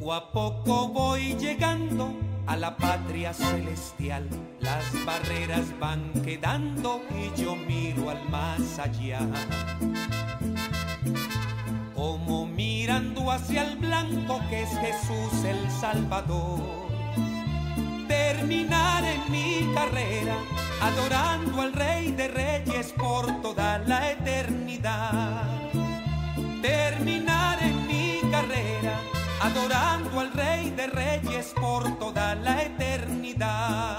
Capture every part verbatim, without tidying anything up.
Poco a poco voy llegando a la patria celestial. Las barreras van quedando y yo miro al más allá. Como mirando hacia el blanco que es Jesús el Salvador. Terminaré mi carrera adorando al Rey de Reyes por toda la eternidad. Terminaré mi carrera adorando al Rey de Reyes por toda la eternidad.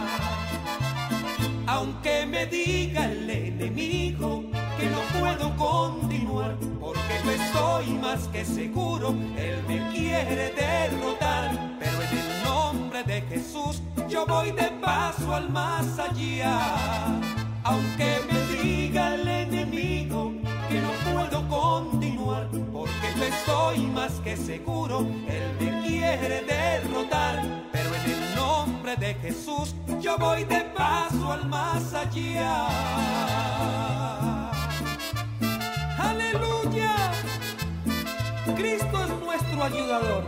Aunque me diga el enemigo que no puedo continuar, porque yo estoy más que seguro, él me quiere derrotar. Pero en el nombre de Jesús yo voy de paso al más allá. Aunque me diga el enemigo que no puedo continuar, porque yo estoy más que seguro, él me quiere derrotar. Pero en el nombre de Jesús yo voy de paso al más allá. ¡Aleluya! Cristo es nuestro ayudador.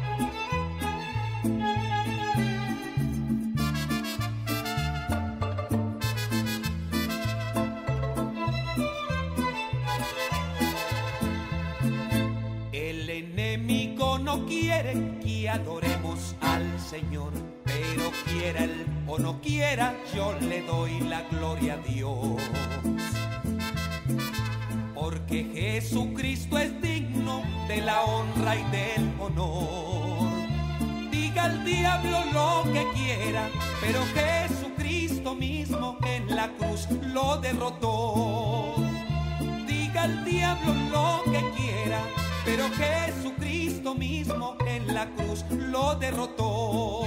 El enemigo no quiere que adoremos al Señor, pero quiera él o no quiera, yo le doy la gloria a Dios. Porque Jesucristo es digno de la honra y del honor. Diga al diablo lo que quiera, pero Jesucristo mismo en la cruz lo derrotó. Diga al diablo lo que quiera, pero Jesucristo mismo en la cruz lo derrotó.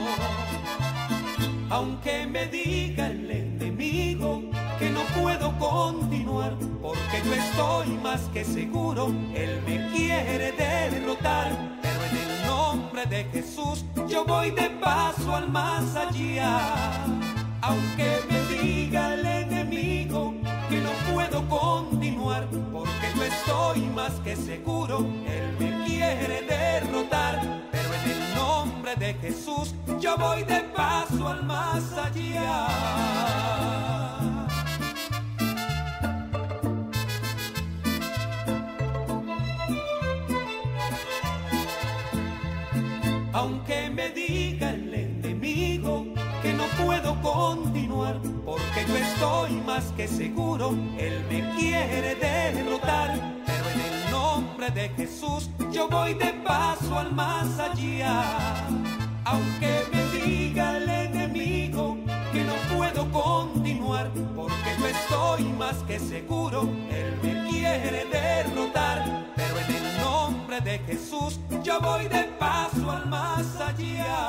Aunque me diga el enemigo que no puedo continuar, porque yo estoy más que seguro, él me quiere derrotar. Pero en el nombre de Jesús yo voy de paso al más allá. Aunque me diga el enemigo que no puedo continuar, porque yo estoy más que seguro, él me quiere derrotar. Pero en el nombre de Jesús yo voy de paso al más allá. Aunque me diga el enemigo que no puedo continuar, porque yo estoy más que seguro, él me quiere derrotar. Pero en el nombre de Jesús yo voy de paso al más allá. Aunque me diga el enemigo que no puedo continuar, porque yo estoy más que seguro, él me quiere derrotar. Pero en el nombre de Jesús yo voy de paso al más allá.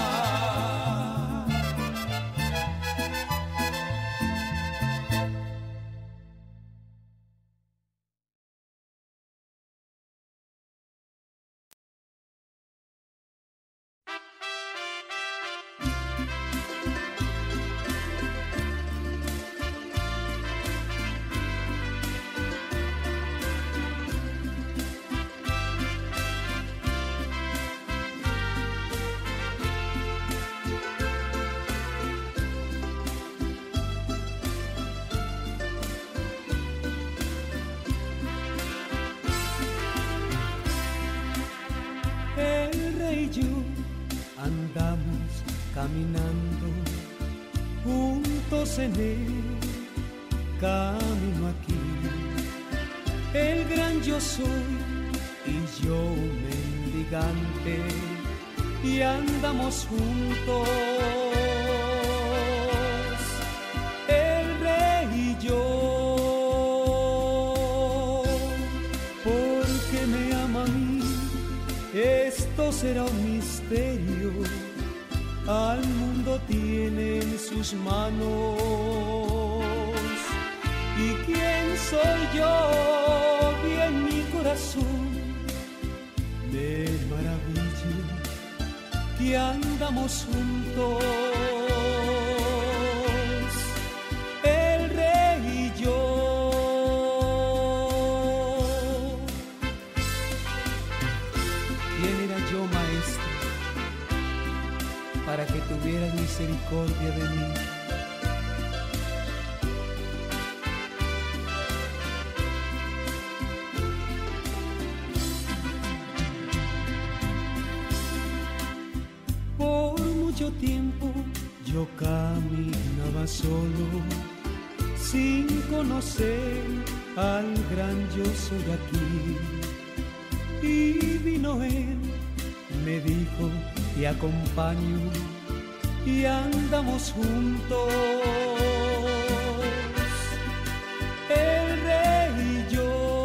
Andamos caminando juntos en el camino aquí. El gran yo soy y yo mendigante, y andamos juntos, el rey y yo, porque me ama a mí. Esto será un misterio, al mundo tiene en sus manos. ¿Y quién soy yo? Y en mi corazón me maravillo que andamos juntos, el rey y yo. ¿Quién era yo, María? tuvieras misericordia de mí. Por mucho tiempo yo caminaba solo, sin conocer al gran yo soy aquí. Y vino él, me dijo, te acompaño y andamos juntos, el rey y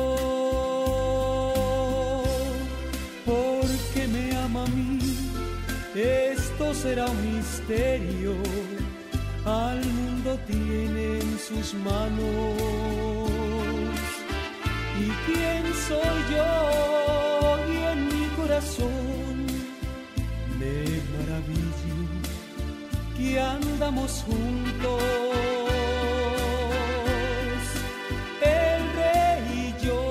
yo, porque me ama a mí. Esto será un misterio, al mundo tiene en sus manos. ¿Y quién soy yo? Y en mi corazón me maravillo que andamos juntos, el rey y yo.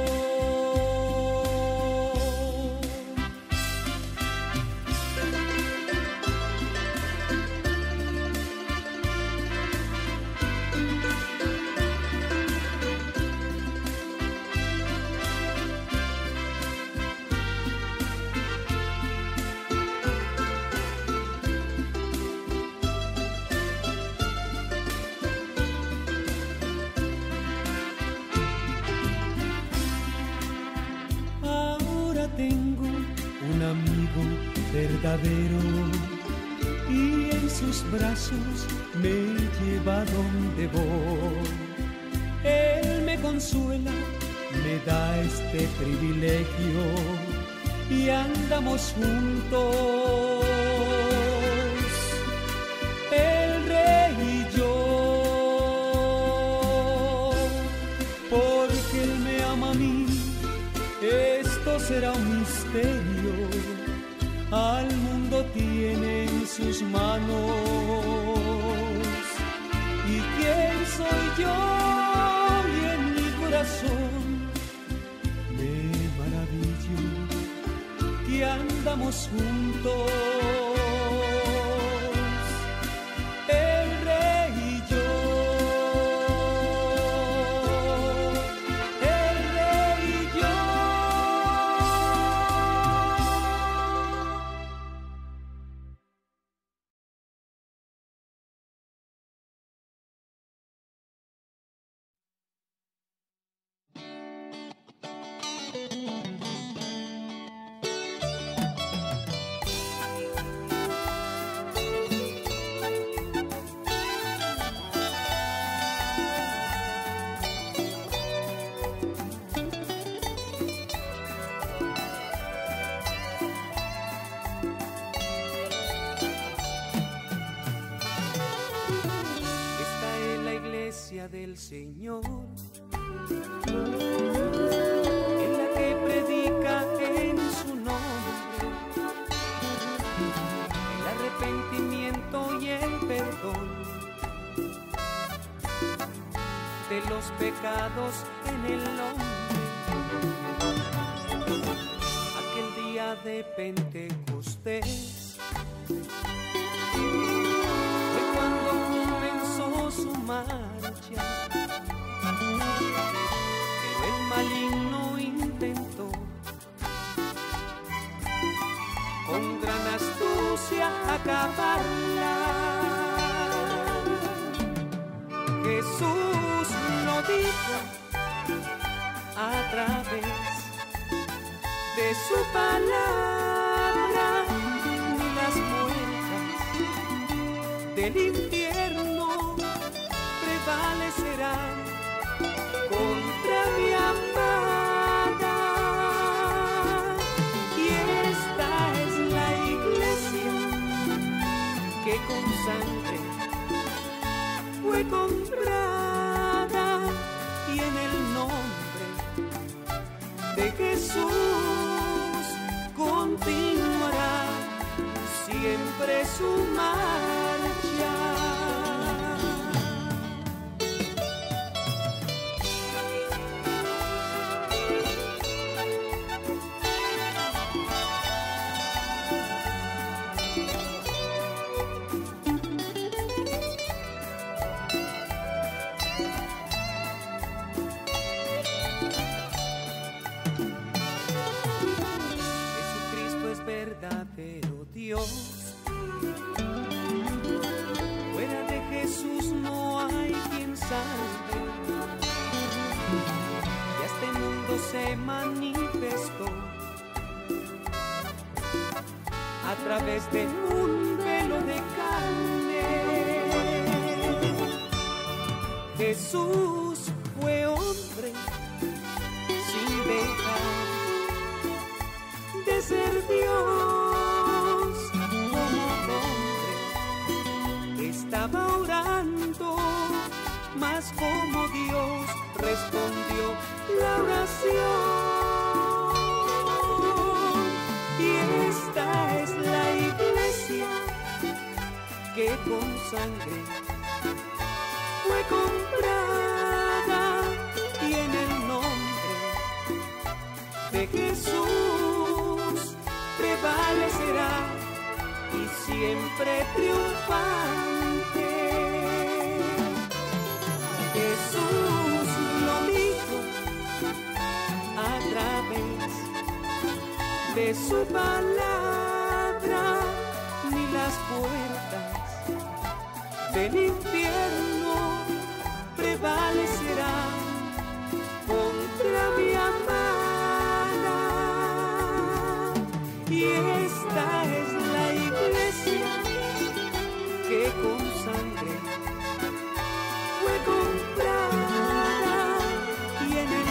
Verdadero, y en sus brazos me lleva donde voy. Él me consuela, me da este privilegio y andamos juntos, el rey y yo, porque él me ama a mí. Esto será un misterio, al mundo tiene en sus manos. ¿Y quién soy yo? Y en mi corazón me maravillo que andamos juntos, el rey y yo. Del Señor, en la que predica en su nombre el arrepentimiento y el perdón de los pecados en el hombre. Aquel día de Pentecostés fue cuando comenzó su marcha, pero el maligno intentó con gran astucia acabarla. Jesús lo dijo a través de su palabra, ni las puertas del infierno prevalecerán contra mi amada. Y esta es la iglesia que con sangre fue comprada, y en el nombre de Jesús continuará siempre su marcha. Cristo se manifestó a través de un velo de carne. Jesús fue hombre sin dejar de ser Dios. Como hombre estaba orando, mas como Dios respondió la oración. Y esta es la iglesia que con sangre fue comprada, y en el nombre de Jesús prevalecerá y siempre triunfante. Jesús lo dijo a través de su palabra, ni las puertas del infierno prevalecerán contra mi amada. Y esta es la iglesia que con sangre fue comprada, y en el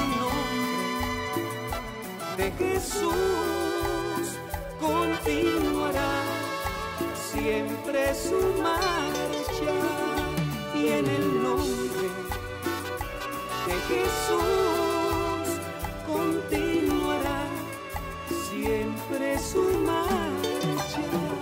nombre de Jesús continuará siempre su marcha. Y en el nombre de Jesús continuará siempre su marcha.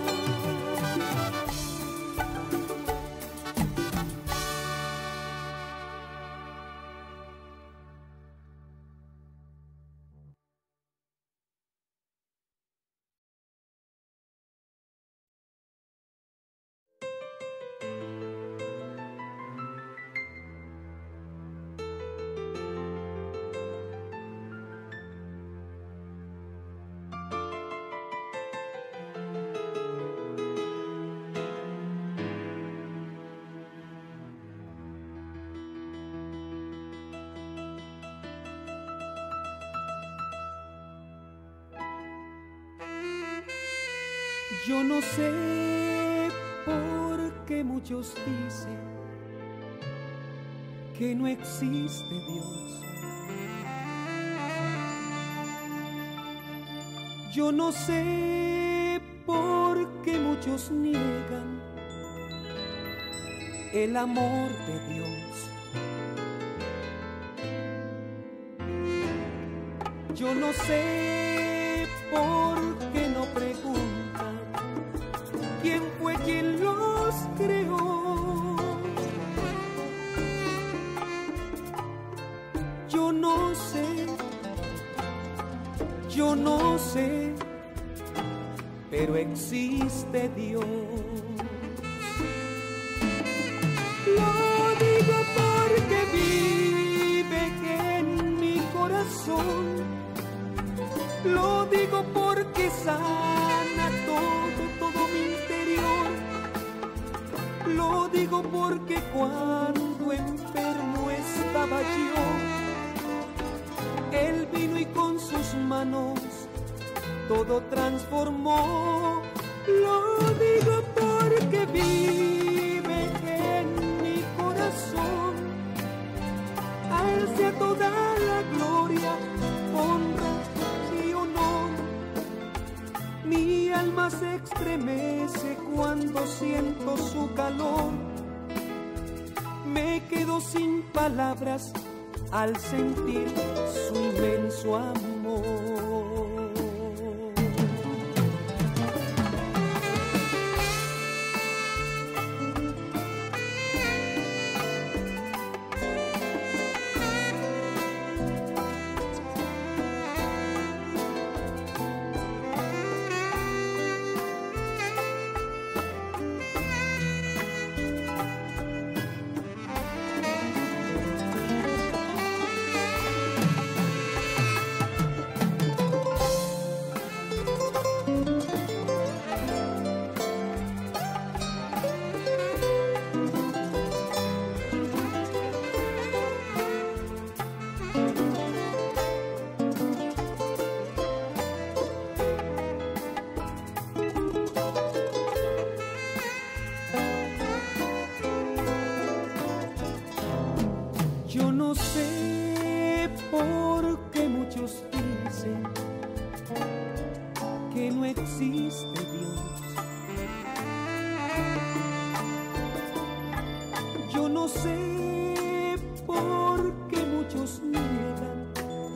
Yo no sé por qué muchos dicen que no existe Dios. Yo no sé por qué muchos niegan el amor de Dios. Yo no sé por qué no preguntan quién fue quien los creó. Yo no sé, yo no sé, pero existe Dios. Lo digo porque vive en mi corazón. Lo digo porque sana todo, todo mi interior. Lo digo porque cuando enfermo estaba yo, Él vino y con sus manos todo transformó. Lo digo porque vive en mi corazón. A Él sea toda la gloria, honra y honor. Mi alma se estremece cuando siento su calor. Me quedo sin palabras al sentir su inmenso amor. existe Dios. Yo no sé por qué muchos niegan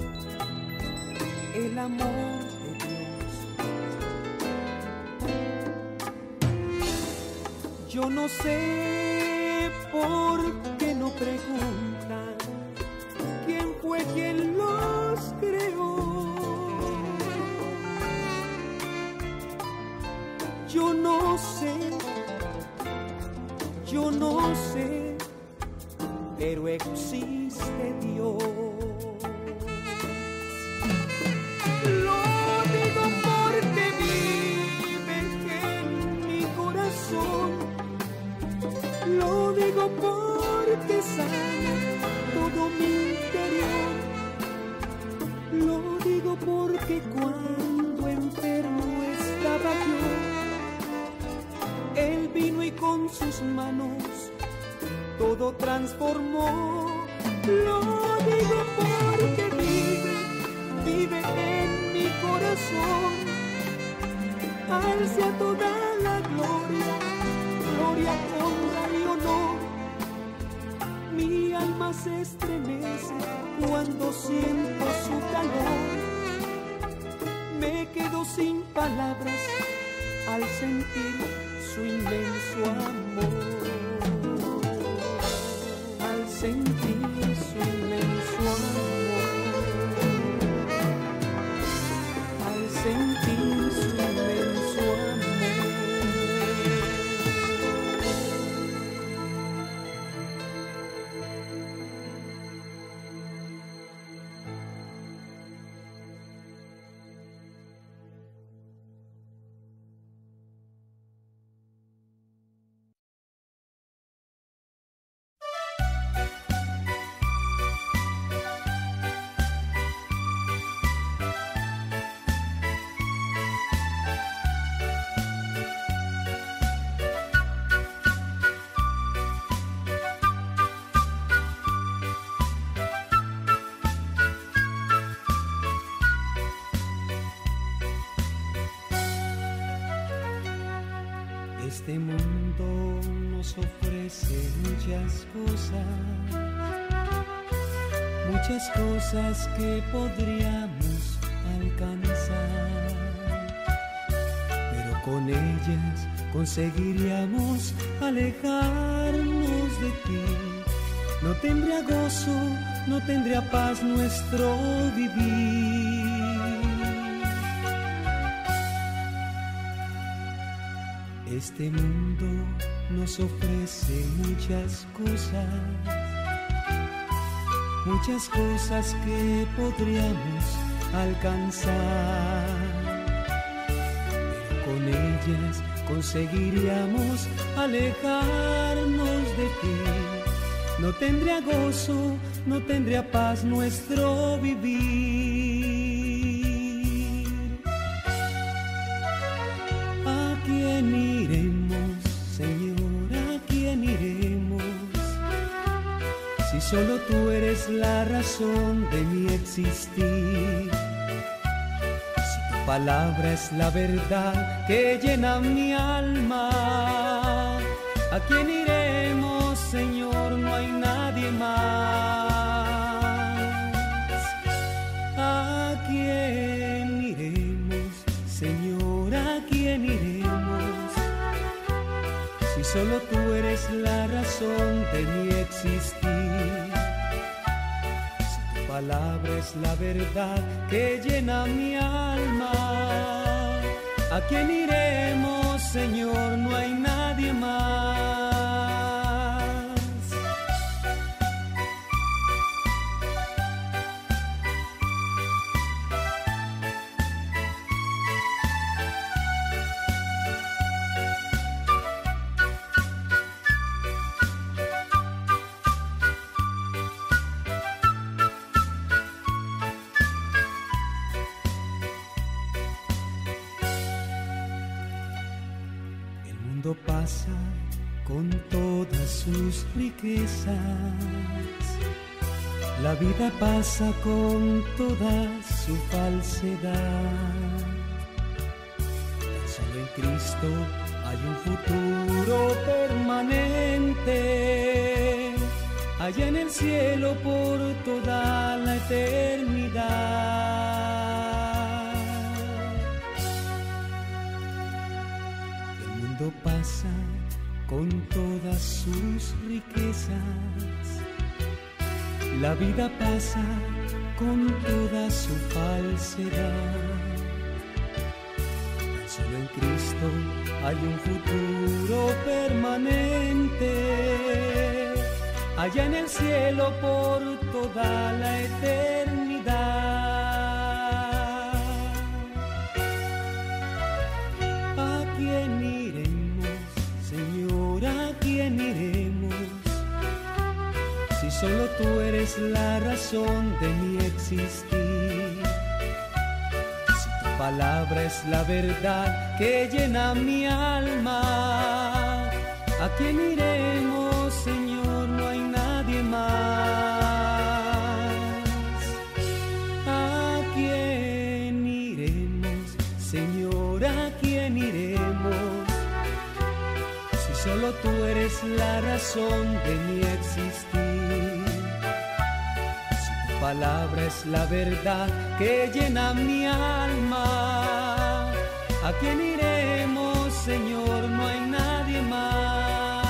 el amor de Dios. Yo no sé por qué no preguntan quién fue quien los creó. Yo no sé, yo no sé, pero existe Dios. Lo digo porque vive en mi corazón. Lo digo porque sana todo mi interior. Lo digo porque cuando enfermo estaba yo, Él vino y con sus manos todo transformó. Lo digo porque vive, vive en mi corazón. A Él sea toda la gloria, gloria, honra y honor. Mi alma se estremece cuando siento su calor. Me quedo sin palabras al sentir su inmenso amor. Al sentir su inmenso amor. Al sentir su inmenso amor. Este mundo nos ofrece muchas cosas, muchas cosas que podríamos alcanzar, pero con ellas conseguiríamos alejarnos de ti. No tendría gozo, no tendría paz nuestro vivir. Este mundo nos ofrece muchas cosas, muchas cosas que podríamos alcanzar, pero con ellas conseguiríamos alejarnos de ti. No tendría gozo, no tendría paz nuestro vivir. ¿A quién iremos, Señor? ¿A quién iremos? Si solo tú eres la razón de mi existir. Si tu palabra es la verdad que llena mi alma. ¿A quién iremos, Señor? No hay nadie más. ¿A quién iremos, Señor? ¿A quién iremos? Si solo tú eres la razón de mi existir. Si tu palabra es la verdad que llena mi alma. ¿A quién iremos, Señor? No hay nadie más. Pasa con todas sus riquezas, la vida pasa con toda su falsedad. Solo en Cristo hay un futuro permanente, allá en el cielo por toda la eternidad. El mundo pasa con todas sus riquezas, la vida pasa con toda su falsedad. Solo en Cristo hay un futuro permanente, allá en el cielo por toda la eternidad. ¿A quién iremos, Señor? ¿A quién iremos? Si solo tú eres la razón de mi existir. Palabra es la verdad que llena mi alma. ¿A quién iremos, Señor? No hay nadie más. ¿A quién iremos, Señor? ¿A quién iremos? Si solo tú eres la razón de mi existir. Palabra es la verdad que llena mi alma. ¿A quién iremos, Señor? No hay nadie más.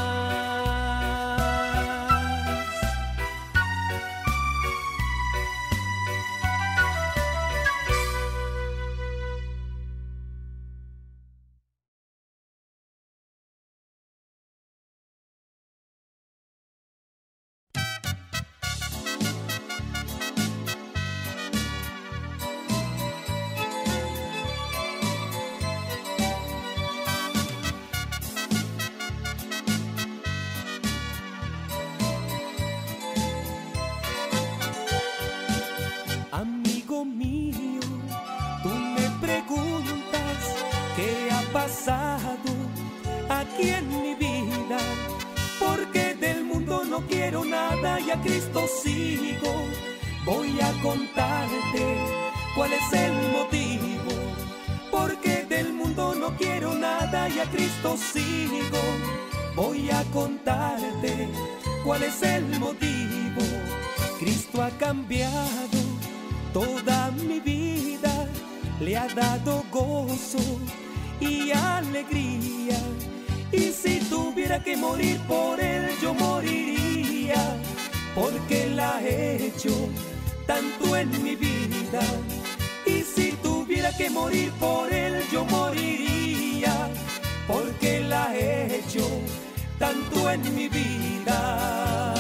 Aquí en mi vida, porque del mundo no quiero nada y a Cristo sigo. Voy a contarte cuál es el motivo, porque del mundo no quiero nada y a Cristo sigo. Voy a contarte cuál es el motivo. Cristo ha cambiado toda mi vida, le ha dado gozo y alegría. Y si tuviera que morir por él, yo moriría, porque él ha hecho tanto en mi vida. Y si tuviera que morir por él, yo moriría, porque él ha hecho tanto en mi vida.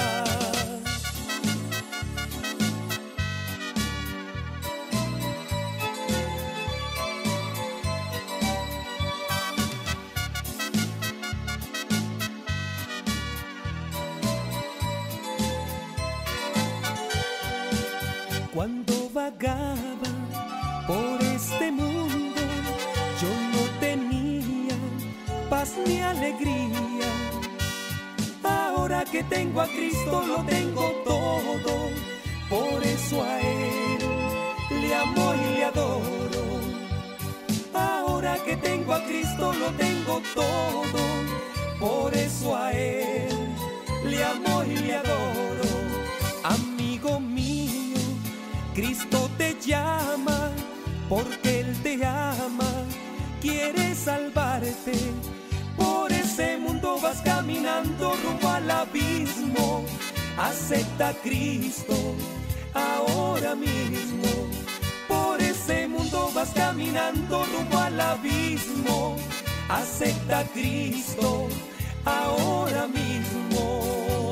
Cuando vagaba por este mundo, yo no tenía paz ni alegría. Ahora que tengo a Cristo lo tengo todo, por eso a Él le amo y le adoro. Ahora que tengo a Cristo lo tengo todo, por eso a Él le amo y le adoro. Amigo mío, Cristo te llama, porque Él te ama, quiere salvarte. Por ese mundo vas caminando rumbo al abismo. Acepta a Cristo ahora mismo. Por ese mundo vas caminando rumbo al abismo. Acepta a Cristo ahora mismo.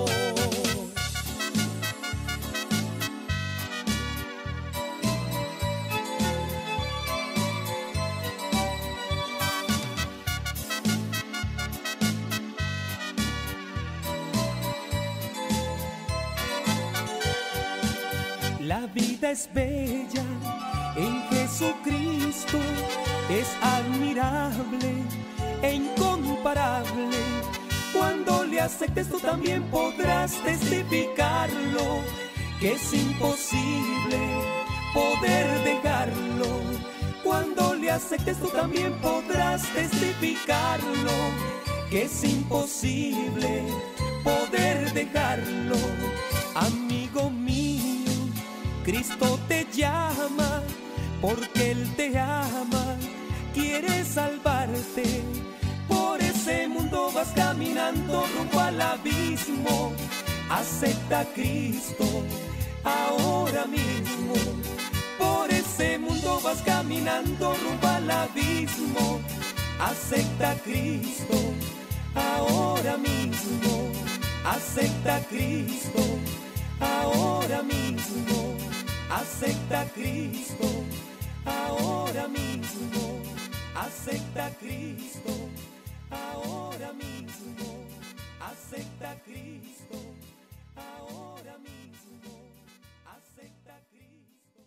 La vida es bella en Jesucristo, es admirable e incomparable. Cuando le aceptes tú también podrás testificarlo, que es imposible poder dejarlo. Cuando le aceptes tú también podrás testificarlo, que es imposible poder dejarlo. Amigo mío, Cristo te llama, porque Él te ama, quiere salvarte. Por ese mundo vas caminando rumbo al abismo. Acepta a Cristo ahora mismo. Por ese mundo vas caminando rumbo al abismo. Acepta a Cristo ahora mismo. Acepta a Cristo ahora mismo. Acepta a Cristo ahora mismo. Acepta a Cristo ahora mismo. Acepta a Cristo ahora mismo. Acepta a Cristo.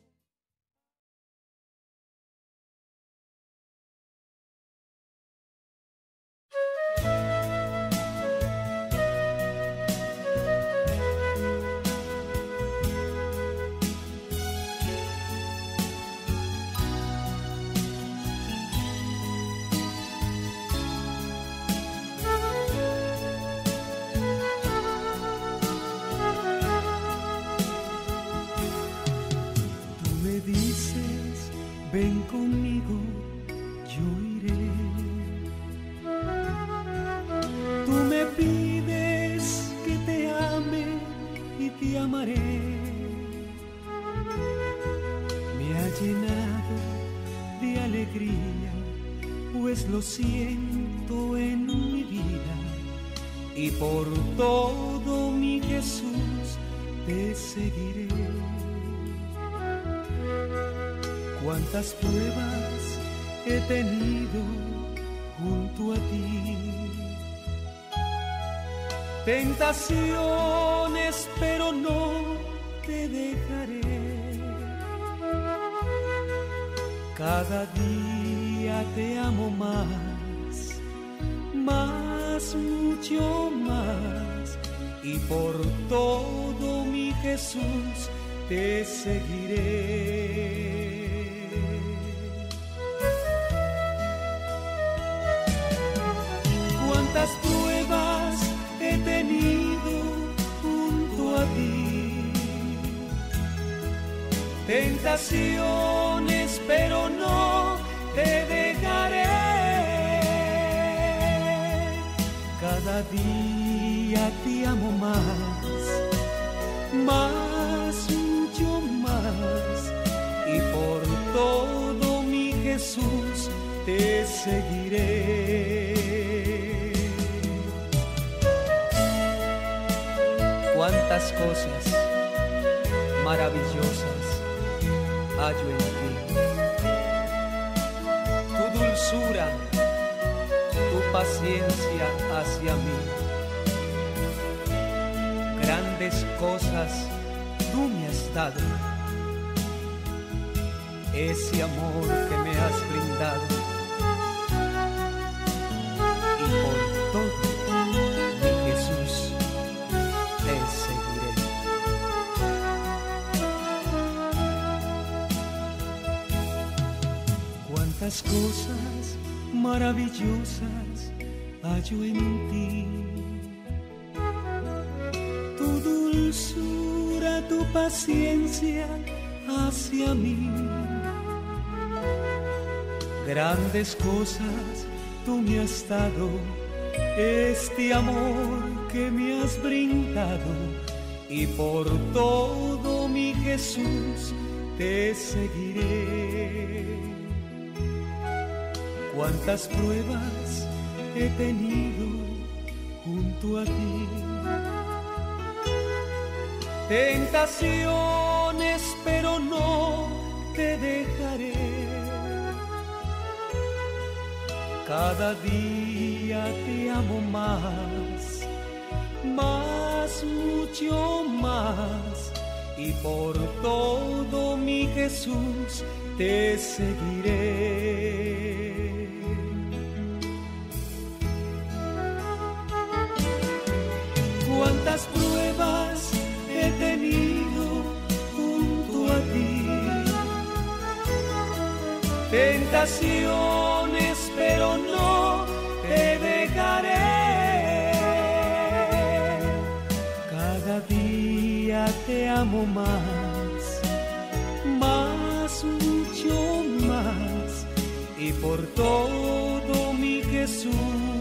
Ven conmigo, yo iré. Tú me pides que te ame y te amaré. Me ha llenado de alegría, pues lo siento en mi vida. Y por todo mi Jesús te seguiré. Cuántas pruebas he tenido junto a ti, tentaciones, pero no te dejaré. Cada día te amo más, más, mucho más, y por todo mi Jesús te seguiré. Cuántas pruebas he tenido junto a ti, tentaciones, pero no te dejaré. Cada día te amo más, más, mucho más, y por todo mi Jesús te seguiré. Cuántas cosas maravillosas hallo en ti. Tu dulzura, tu paciencia hacia mí. Grandes cosas tú me has dado. Ese amor que me has brindado. Y por todo mi Jesús te seguiré. Cuántas cosas maravillosas hallo en ti. Tu dulzura, tu paciencia hacia mí. Grandes cosas tú me has dado, este amor que me has brindado, y por todo mi Jesús te seguiré. Cuántas pruebas he tenido junto a ti, tentaciones, pero no te dejaré. Cada día te amo más, más, mucho más, y por todo mi Jesús te seguiré. Cuántas pruebas he tenido junto a ti, tentaciones, pero no te dejaré. Cada día te amo más, más, mucho más, y por todo mi Jesús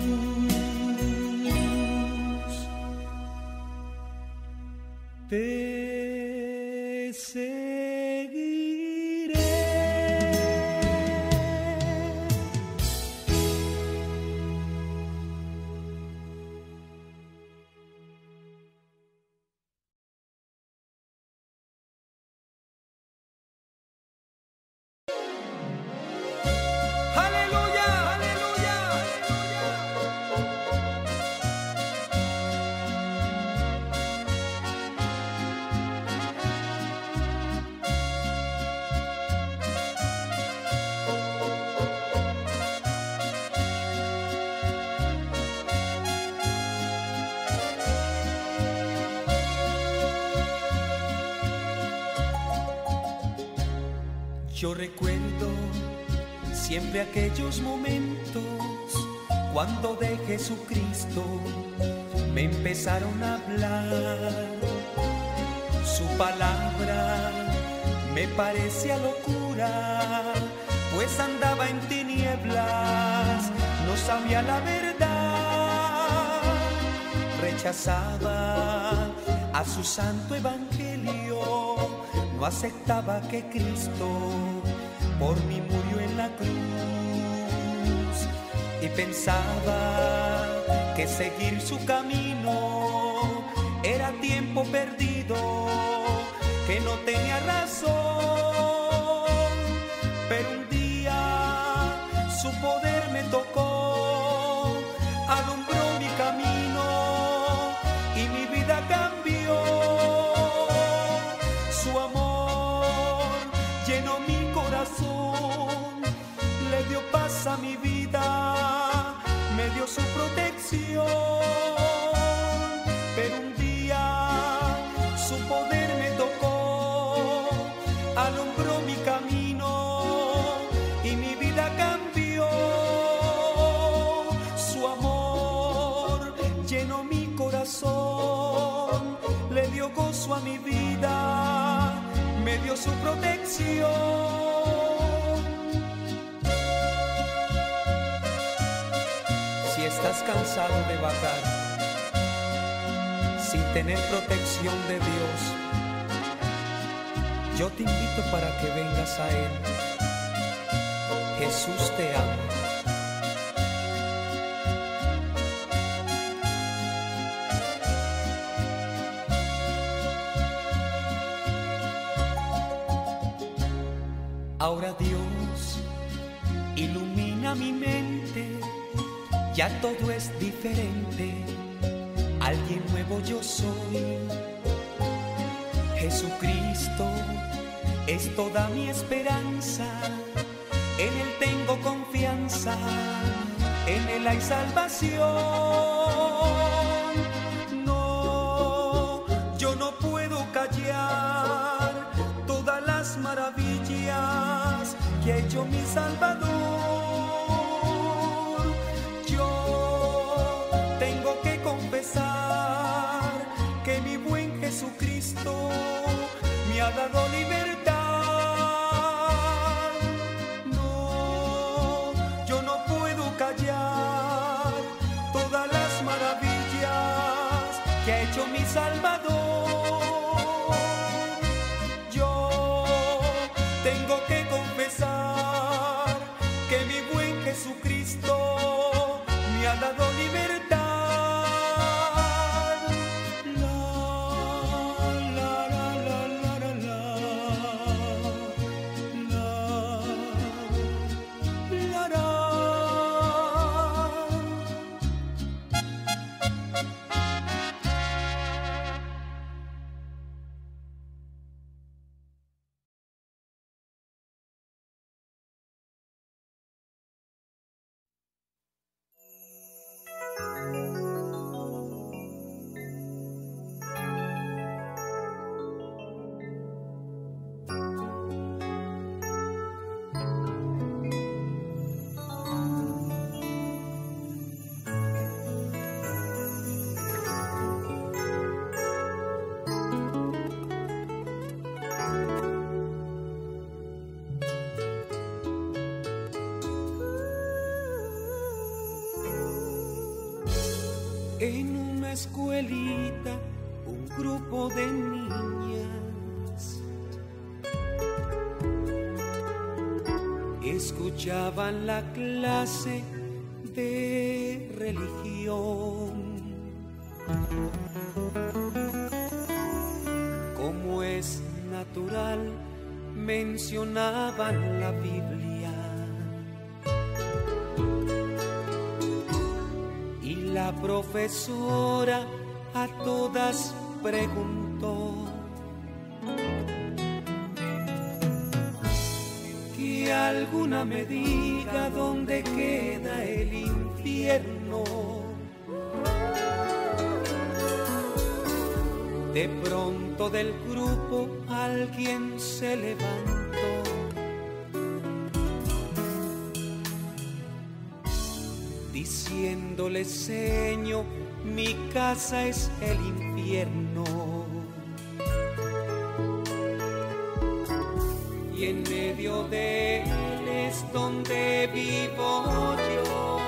te seguiré. Aleluya, aleluya. Yo recuerdo siempre aquellos momentos cuando de Jesucristo me empezaron a hablar. Su palabra me parecía locura, pues andaba en tinieblas, no sabía la verdad, rechazaba a su santo evangelio, no aceptaba que Cristo por mí murió en la cruz, y pensaba que seguir su camino era tiempo perdido, que no tenía razón. Pero un día su poder me tocó, alumbró mi camino y mi vida cambió. Su amor llenó mi corazón, le dio paz a mi vida, me dio su protección. Pero un día su poder me tocó, alumbró mi camino y mi vida cambió. Su amor llenó mi corazón, le dio gozo a mi vida, me dio su protección. Si estás cansado de vagar sin tener protección de Dios, yo te invito para que vengas a Él. Jesús te ama. Ahora Dios ilumina mi mente, ya todo es diferente, alguien nuevo yo soy. Jesucristo es toda mi esperanza, en Él tengo confianza, en Él hay salvación. No, yo no puedo callar todas las maravillas que ha hecho mi Salvador. Yo tengo que confesar que mi buen Jesucristo me ha dado libertad. No, yo no puedo callar todas las maravillas que ha hecho mi Salvador. Tengo que confesar que mi buen Jesucristo me ha dado libertad. En una escuelita, un grupo de niñas escuchaban la clase de religión. Como es natural, mencionaban la Biblia. Y la profesora a todas preguntó que alguna me diga dónde queda el infierno. De pronto del grupo alguien se levantó diciéndole: Señor, mi casa es el infierno. Y en medio de él es donde vivo yo.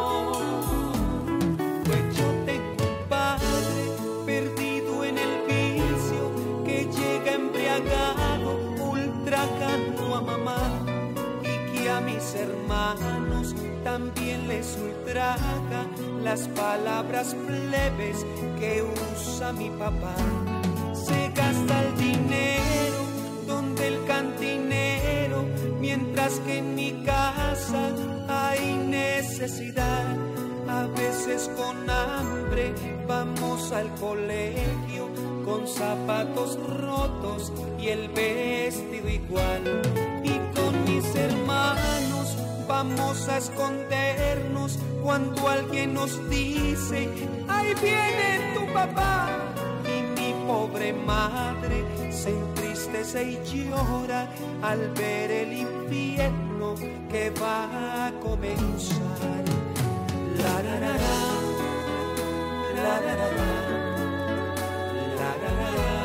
Pues yo tengo un padre perdido en el vicio, que llega embriagado, ultrajando a mamá, y que a mis hermanos también les ultraja las palabras plebes que usa mi papá. Se gasta el dinero donde el cantinero, mientras que en mi casa hay necesidad. A veces con hambre vamos al colegio, con zapatos rotos y el vestido igual. Y con mis hermanos vamos a escondernos cuando alguien nos dice: ahí viene tu papá. Y mi pobre madre se entristece y llora al ver el infierno que va a comenzar. La la la la, la la la la, la la la la.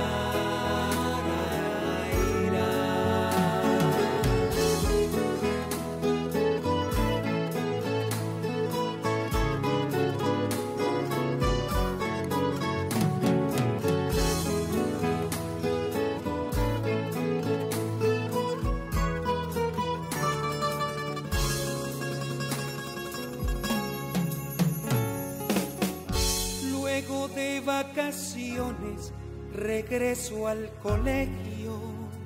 Luego de vacaciones regreso al colegio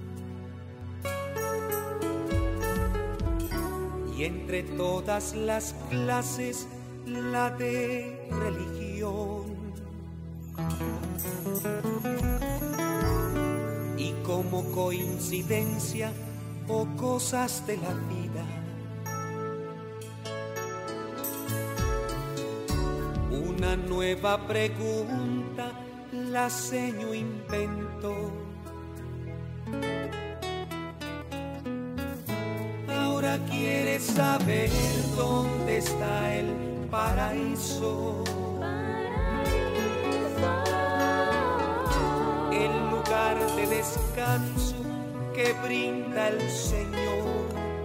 y entre todas las clases la de religión. Y como coincidencia o cosas de la vida, una nueva pregunta la seño inventó. Ahora quieres saber dónde está el paraíso, el lugar de descanso que brinda el Señor.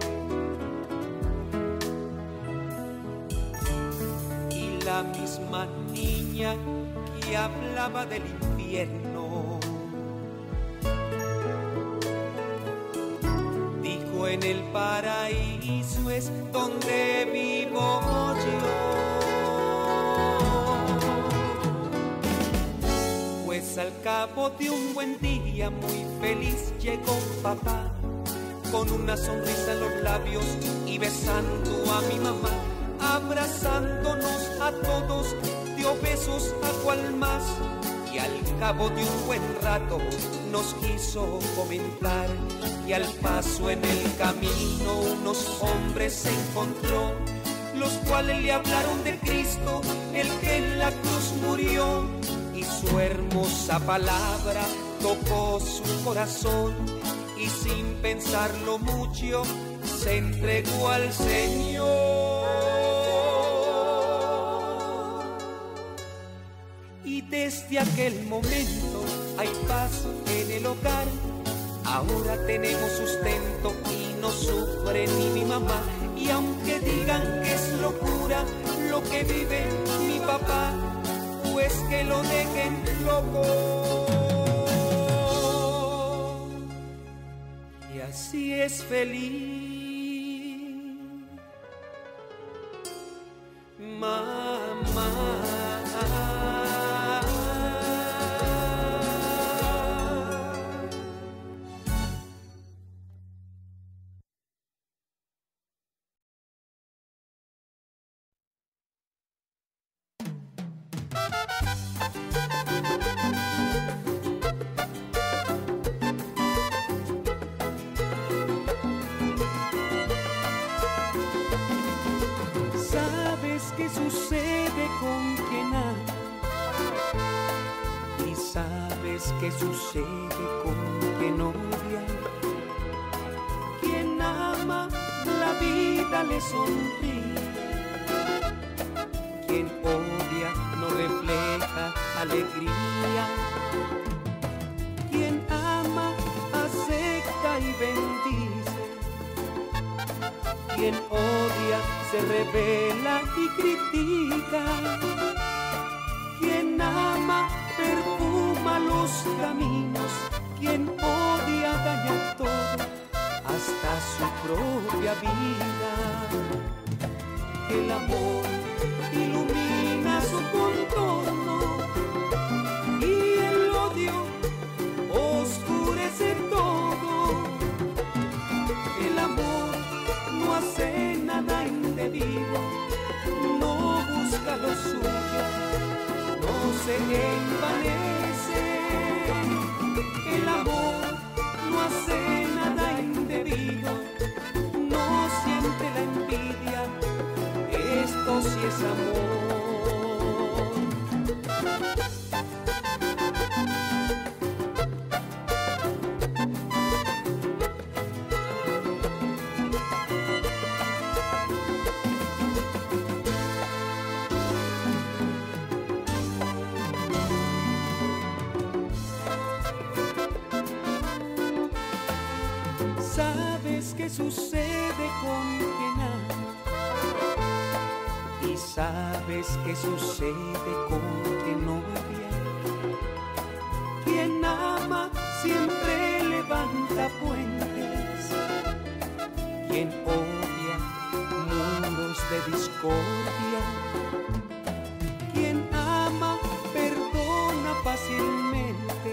La misma niña que hablaba del infierno dijo: en el paraíso es donde vivo yo. Pues al cabo de un buen día muy feliz llegó papá, con una sonrisa en los labios y besando a mi mamá. Abrazándonos a todos, dio besos a cual más, y al cabo de un buen rato nos quiso comentar. Y al paso en el camino unos hombres se encontró, los cuales le hablaron de Cristo, el que en la cruz murió. Y su hermosa palabra tocó su corazón, y sin pensarlo mucho se entregó al Señor. Y desde aquel momento hay paz en el hogar. Ahora tenemos sustento y no sufre ni mi mamá. Y aunque digan que es locura lo que vive mi papá, que lo dejen loco. Y así es feliz, mamá. ¿Qué sucede con quien ama? Y sabes qué sucede con quien odia. Quien ama, la vida le sonríe. Quien odia no refleja alegría. Quien ama, acepta y bendice. Quien odia se revela y critica. Quien ama perfuma los caminos. Quien odia daña todo, hasta su propia vida. El amor ilumina su contorno y el odio oscurece todo. El amor no hace nada indebido, no busca lo suyo, no se envanece. El amor no hace nada indebido, no siente la envidia, esto sí es amor. ¿Qué sucede con quien ama? Y sabes qué sucede con quien odia. Quien ama siempre levanta puentes. Quien odia muros de discordia. Quien ama perdona fácilmente.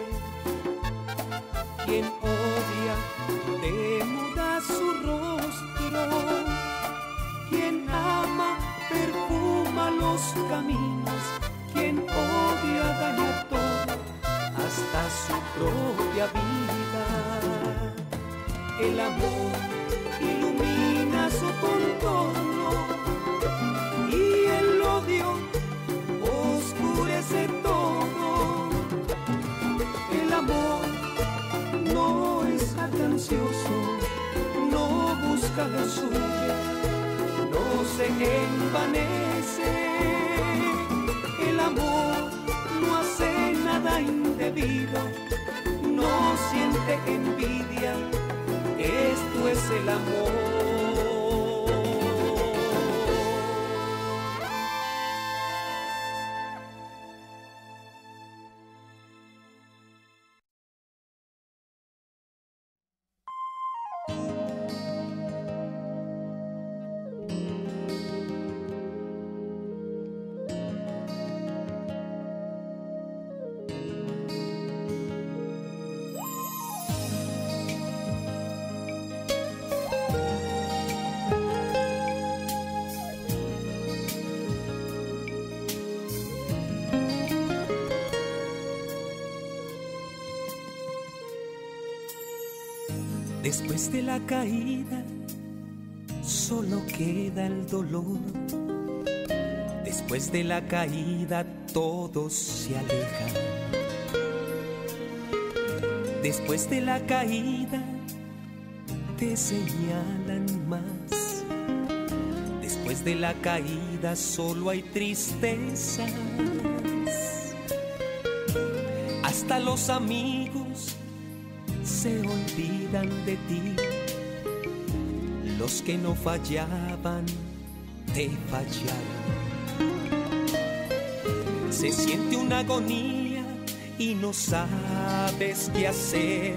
Quien odia demuda su rostro. Quien ama perfuma los caminos. Quien odia daña todo, hasta su propia vida. El amor ilumina su contorno y el odio oscurece todo. El amor no es jactancioso, no busca lo suyo, no se envanece. El amor no hace nada indebido, no siente envidia, esto es el amor. Después de la caída, solo queda el dolor. Después de la caída, todos se alejan. Después de la caída, te señalan más. Después de la caída, solo hay tristezas. Hasta los amigos se olvidan de ti. Los que no fallaban, te fallaron. se siente una agonía y no sabes qué hacer,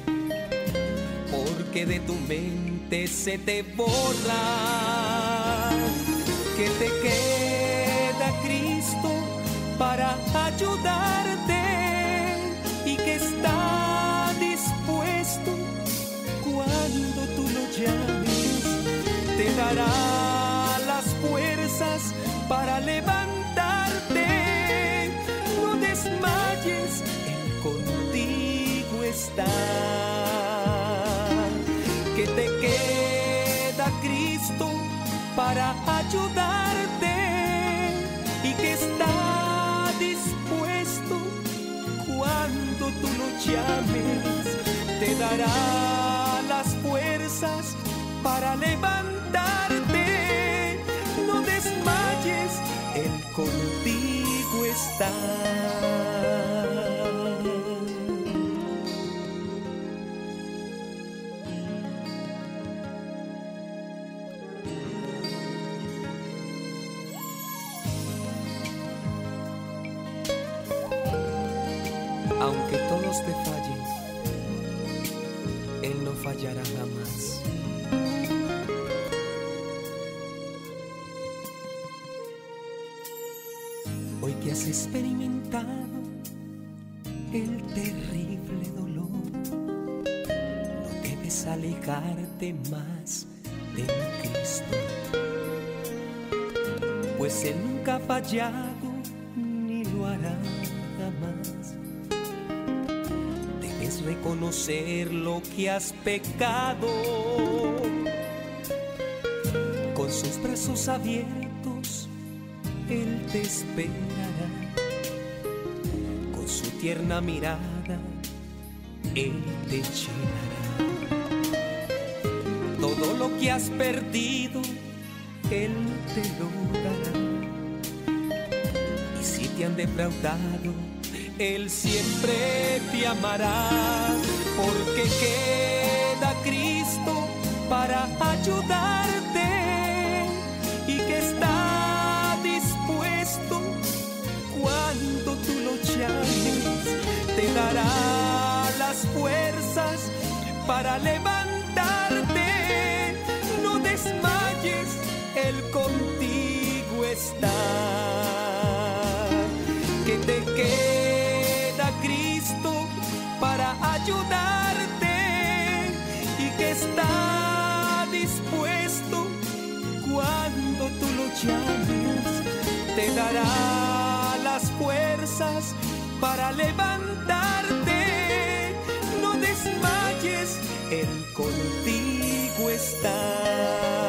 porque de tu mente se te borra que te queda Cristo para ayudarte y que está dispuesto cuando tú lo llames, te dará las fuerzas para levantarte. No desmayes, Él contigo está. Que te queda Cristo para ayudarte y que está dispuesto cuando tú lo llames, te dará las fuerzas para levantarte. No desmayes, Él contigo está. Aunque todos te fallen, Él no fallará jamás. Hoy que has experimentado el terrible dolor, no debes alejarte más de mi Cristo, pues Él nunca ha fallado ni lo hará jamás. Reconocer lo que has pecado, con sus brazos abiertos Él te esperará, con su tierna mirada Él te llenará. Todo lo que has perdido Él te lo dará, y si te han defraudado Él siempre te amará, porque queda Cristo para ayudarte y que está dispuesto cuando tú lo llames, te dará las fuerzas para levantarte. No desmayes, Él contigo está. Que te quede Cristo para ayudarte y que está dispuesto cuando tú lo llames, te dará las fuerzas para levantarte. No desmayes, Él contigo está.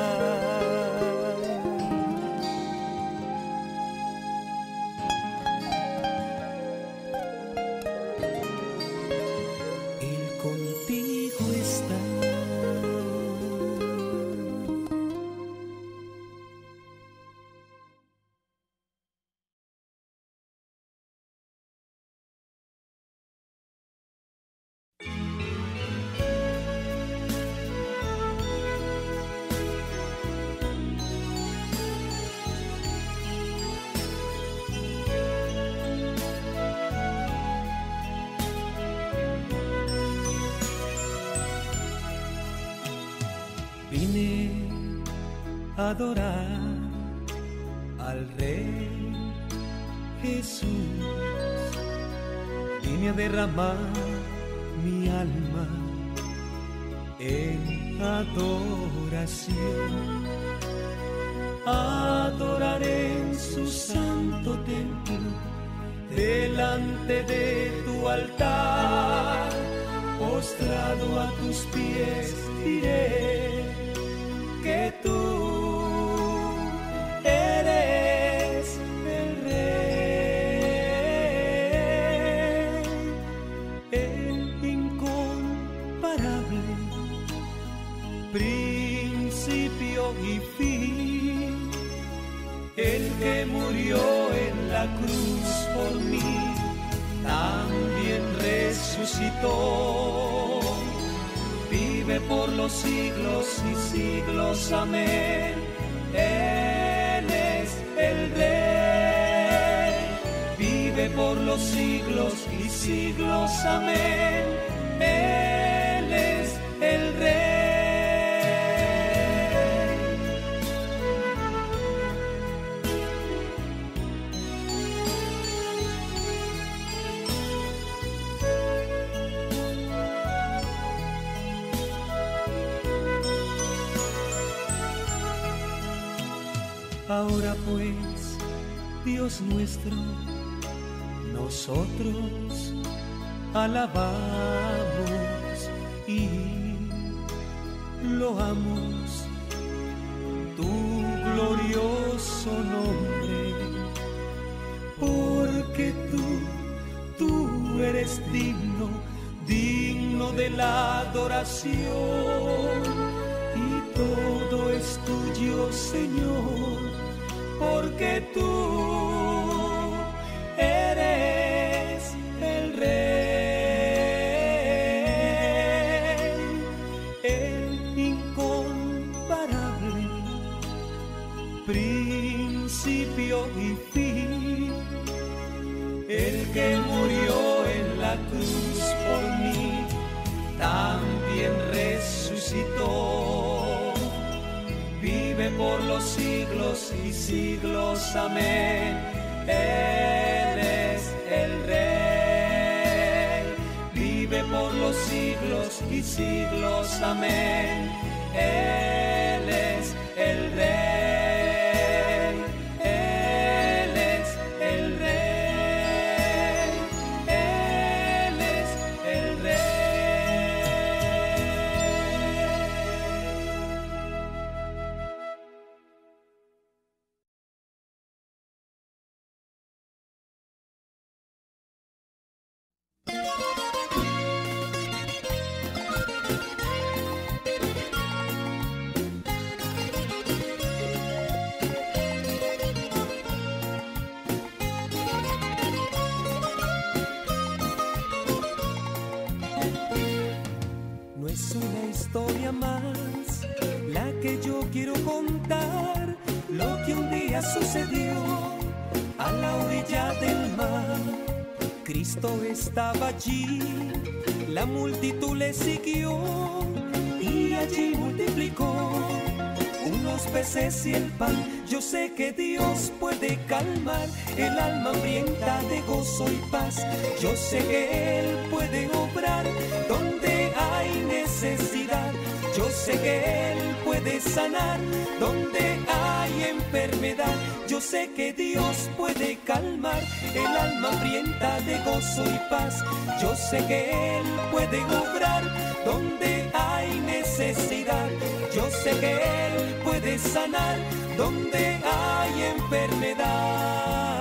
Vine a adorar al Rey Jesús, vine a derramar mi alma en adoración. Adoraré en su santo templo, delante de tu altar, postrado a tus pies diré que tú eres el Rey, el incomparable, principio y fin, el que murió en la cruz por mí, también resucitó. Vive por los siglos y siglos, amén. Él es el Rey, por los siglos y siglos, amén. Él es el Rey. Ahora pues, Dios nuestro, nosotros alabamos y loamos tu glorioso nombre, porque tú, tú eres digno, digno de la adoración, y todo es tuyo, Señor, porque tú eres el Rey, el incomparable, principio y fin, el que murió en la cruz por mí, también resucitó. Vive por los siglos y siglos, amén. Él es el Rey. Vive por los siglos y siglos, amén. Él es el Rey. Él es el Rey. Él es el Rey. No es una historia más la que yo quiero contar, lo que un día sucedió a la orilla del mar. Cristo estaba allí, la multitud le siguió y allí multiplicó unos peces y el pan. Yo sé que Dios puede calmar el alma hambrienta de gozo y paz. Yo sé que Él puede obrar donde hay necesidad. Yo sé que Él puede sanar donde hay enfermedad. Yo sé que Dios puede calmar el alma hambrienta de gozo y paz. Yo sé que Él puede obrar donde hay necesidad. Yo sé que Él puede sanar donde hay enfermedad.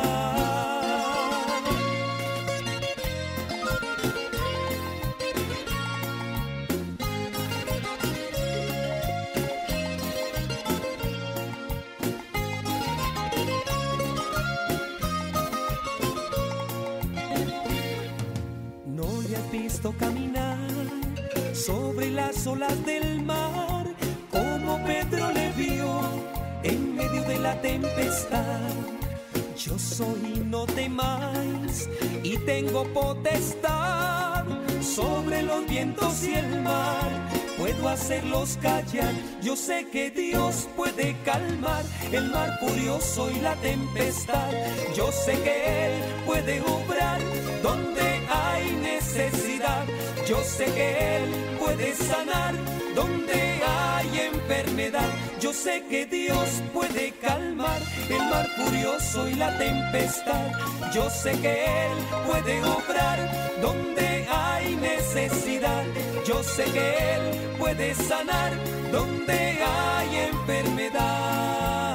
¿No le has visto caminar sobre las olas del mar, como Pedro le vio en medio de la tempestad? Yo soy, no temáis, y tengo potestad sobre los vientos y el mar. Puedo hacerlos callar. Yo sé que Dios puede calmar el mar furioso y la tempestad. Yo sé que Él puede obrar donde hay necesidad. Yo sé que Él puede sanar donde hay enfermedad. Yo sé que Dios puede calmar el mar furioso y la tempestad. Yo sé que Él puede obrar donde hay necesidad. Yo sé que Él puede sanar donde hay enfermedad.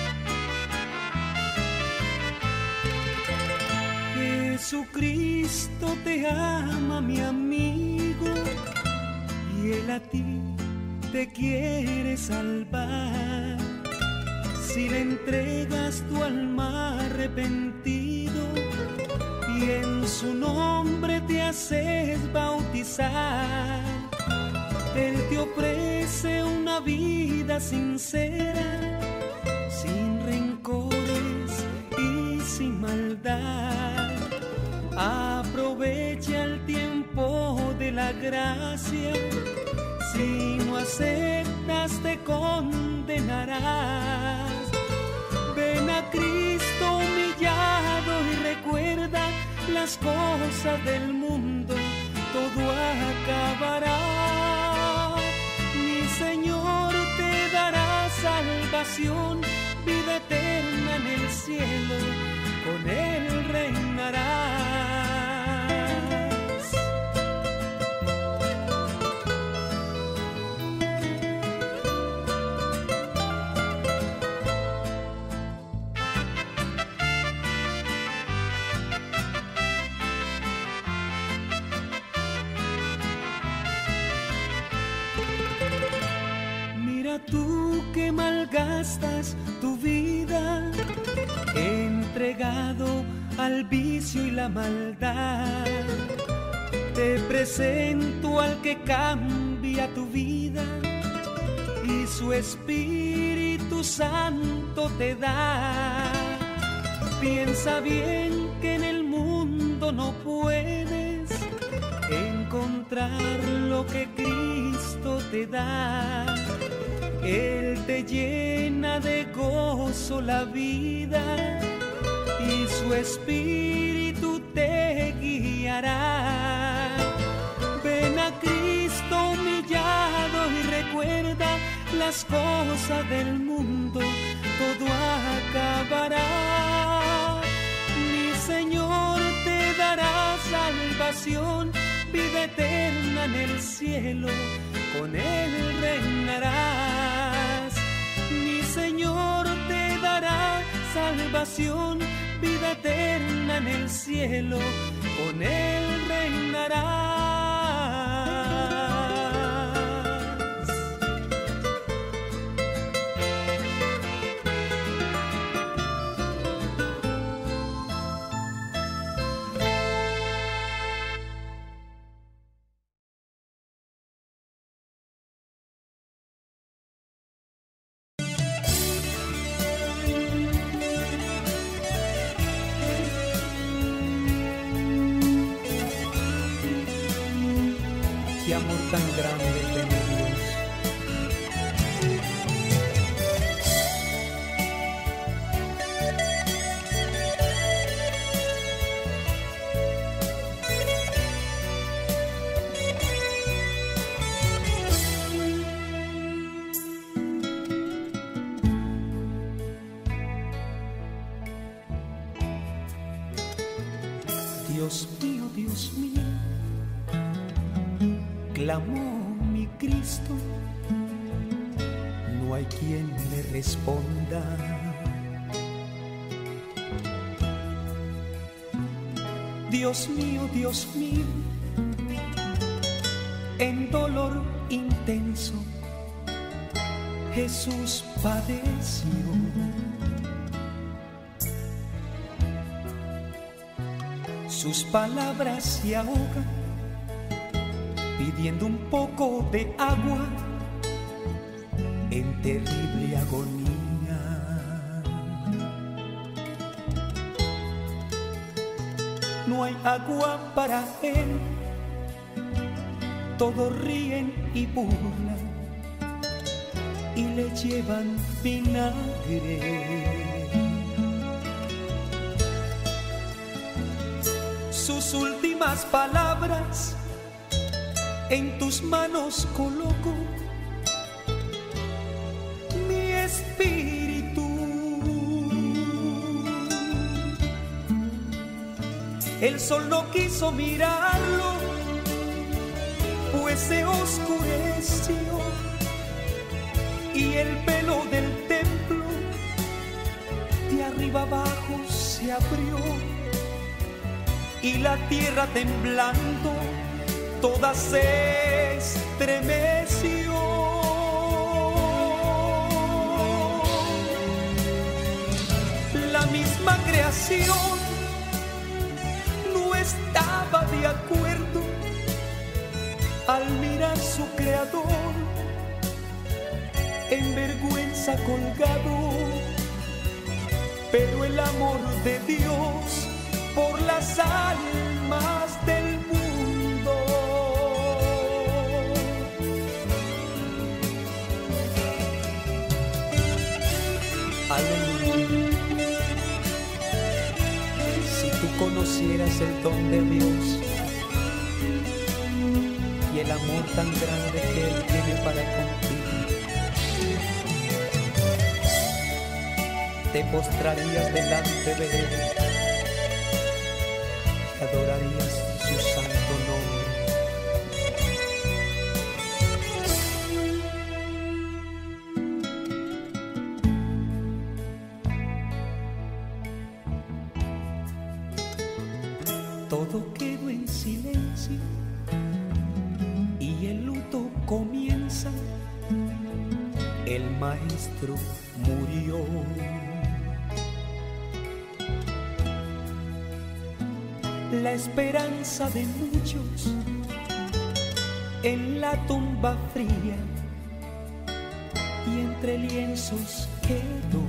Jesucristo Cristo te ama, mi amigo, y Él a ti te quiere salvar. Si le entregas tu alma arrepentido y en su nombre te haces bautizar, Él te ofrece una vida sincera, sin rencores y sin maldad. Aprovecha el tiempo de la gracia, si no aceptas te condenarás. Ven a Cristo humillado y recuerda las cosas del mundo, todo acabará. Mi Señor te dará salvación, vida eterna en el cielo, con Él reinarás. Tú que malgastas tu vida, entregado al vicio y la maldad, te presento al que cambia tu vida y su Espíritu Santo te da. Piensa bien que en el mundo no puedes encontrar lo que Cristo te da. Él te llena de gozo la vida y su Espíritu te guiará. Ven a Cristo humillado y recuerda las cosas del mundo, todo acabará. Mi Señor te dará salvación, vida eterna en el cielo, con Él reinarás. Mi Señor te dará salvación, vida eterna en el cielo, con Él reinarás. Qué amor tan grande tiene Dios. Dios mío, Dios mío, clamó mi Cristo, no hay quien le responda. Dios mío, Dios mío, en dolor intenso Jesús padeció. Sus palabras se ahogan pidiendo un poco de agua en terrible agonía. No hay agua para él, todos ríen y burlan y le llevan vinagre. Sus últimas palabras en tus manos coloco mi espíritu. El sol no quiso mirarlo, pues se oscureció y el velo del templo de arriba abajo se abrió y la tierra temblando toda se estremeció. La misma creación no estaba de acuerdo al mirar su creador en vergüenza colgado, pero el amor de Dios por las almas del mundo. Aleluya. Si tú conocieras el don de Dios y el amor tan grande que Él tiene para contigo, te postrarías delante de Él, adorarías su santo nombre. Todo quedó en silencio y el luto comienza. El maestro murió. La esperanza de muchos en la tumba fría y entre lienzos quedó.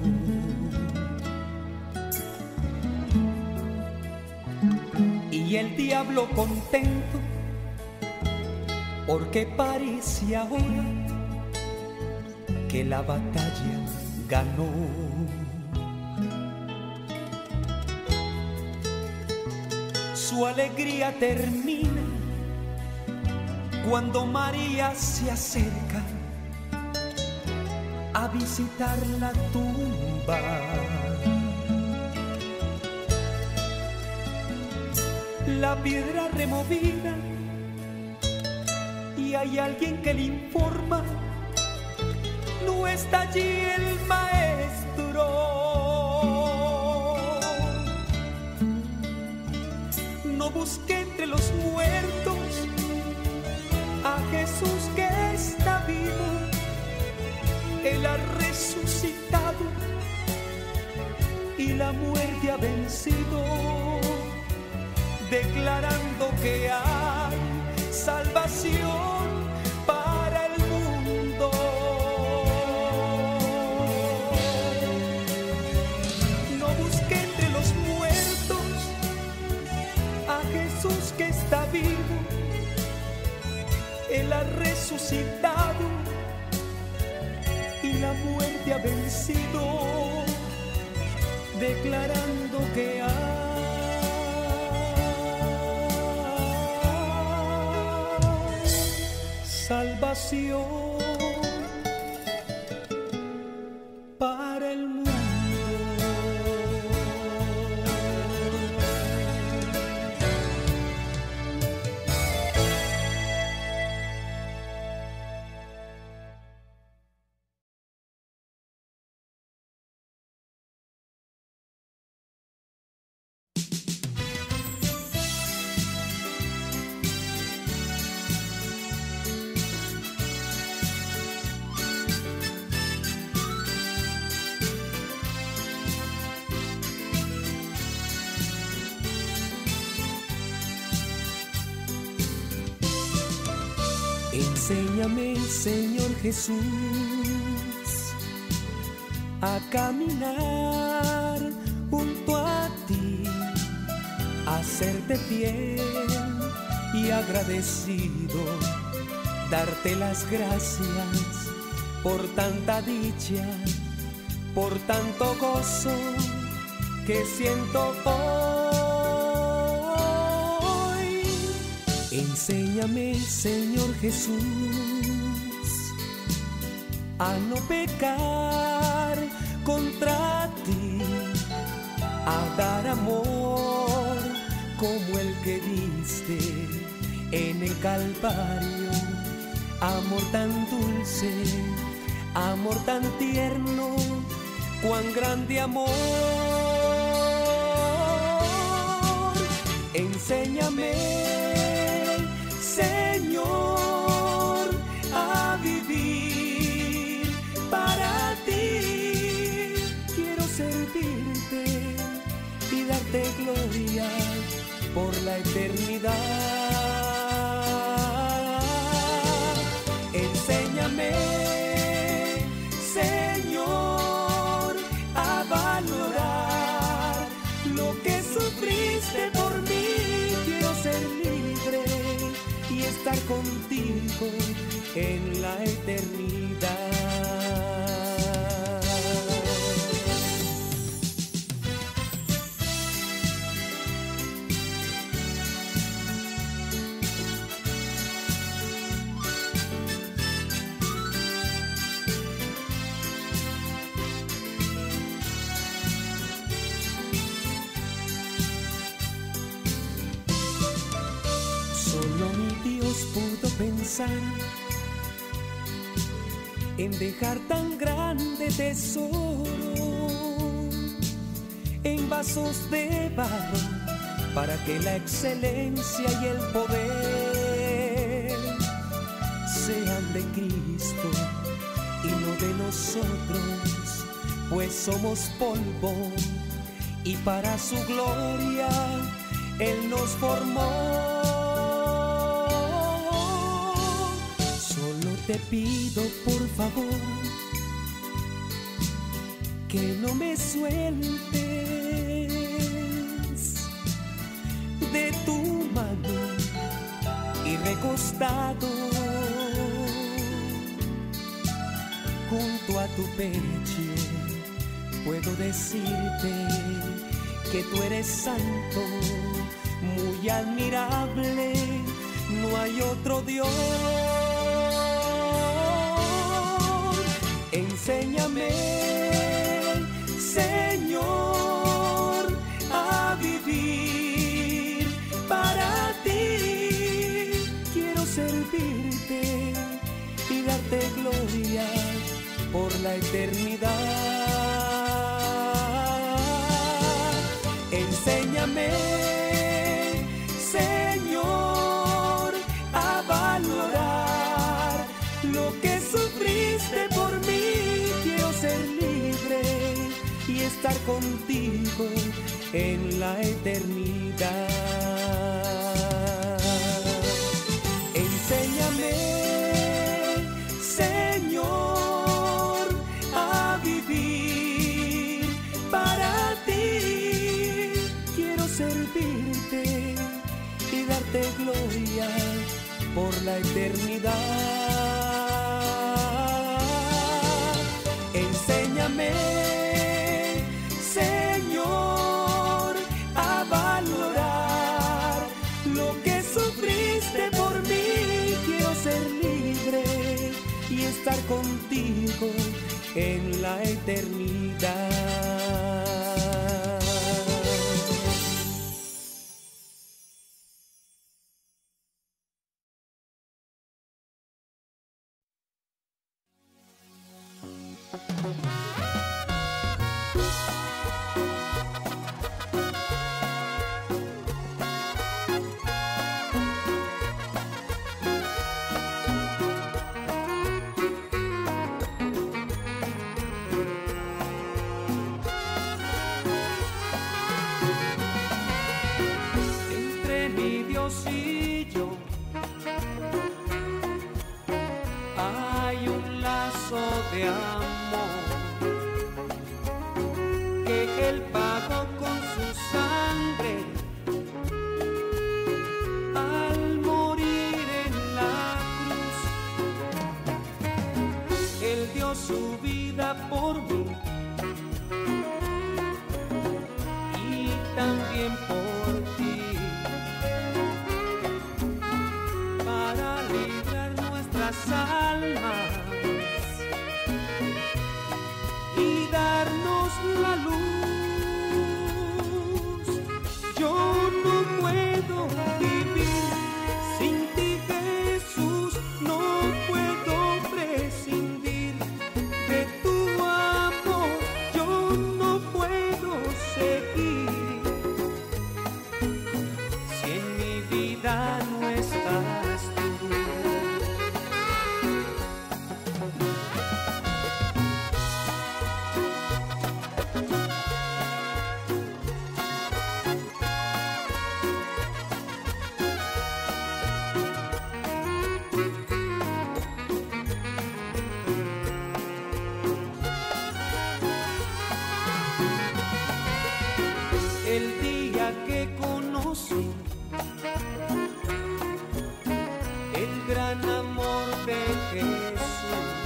Y el diablo contento porque parece ahora que la batalla ganó. Su alegría termina cuando María se acerca a visitar la tumba. La piedra removida y hay alguien que le informa: no está allí el maestro. No busqué entre los muertos a Jesús que está vivo. Él ha resucitado y la muerte ha vencido, declarando que hay salvación para el mundo. No busqué entre los muertos a Jesús que está vivo. Él ha resucitado y la muerte ha vencido, declarando que hay salvación para el mundo. Enséñame, Señor Jesús, a caminar junto a ti, a serte fiel y agradecido, darte las gracias por tanta dicha, por tanto gozo que siento hoy. Enséñame, Señor Jesús, a no pecar contra ti, a dar amor como el que diste en el Calvario. Amor tan dulce, amor tan tierno, cuán grande amor. Enséñame, Señor, a vivir para ti. Quiero servirte y darte gloria por la eternidad. Enséñame, Señor, a valorar lo que sufriste por mí. Quiero ser libre y estar contigo en la eternidad. Solo mi Dios pudo pensar en dejar tan grande tesoro en vasos de barro, para que la excelencia y el poder sean de Cristo y no de nosotros, pues somos polvo y para su gloria Él nos formó. Te pido por favor que no me sueltes de tu mano, y recostado junto a tu pecho puedo decirte que tú eres santo, muy admirable, no hay otro Dios. Enséñame, Señor, a vivir para ti. Quiero servirte y darte gloria por la eternidad. Enséñame, Señor, a valorar lo que sufriste por mí. Quiero ser libre y estar contigo en la eternidad. Enséñame, Señor, a vivir para ti. Quiero servirte y darte gloria por la eternidad. Enséñame, Señor, a valorar lo que sufriste por mí. Quiero ser libre y estar contigo en la eternidad. De amor que Él pagó con su sangre al morir en la cruz. Él dio su vida por mí y también por ti, para librar nuestras almas y darnos la luz. Yo no puedo vivir sin ti, Jesús, no puedo prescindir de tu amor. Yo no puedo seguir Jesús.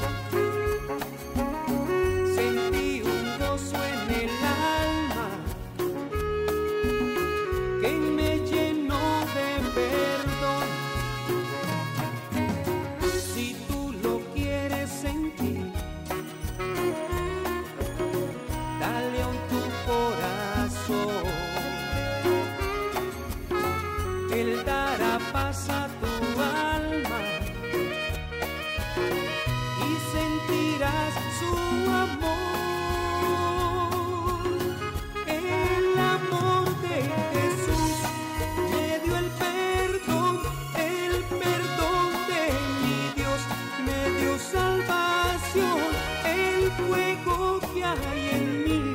Sentí un gozo en el alma que me llenó de perdón. Si tú lo quieres sentir, dale a tu corazón. Él dará paz a tu alma y sentirás su amor. El amor de Jesús me dio el perdón, el perdón de mi Dios me dio salvación. El fuego que hay en mí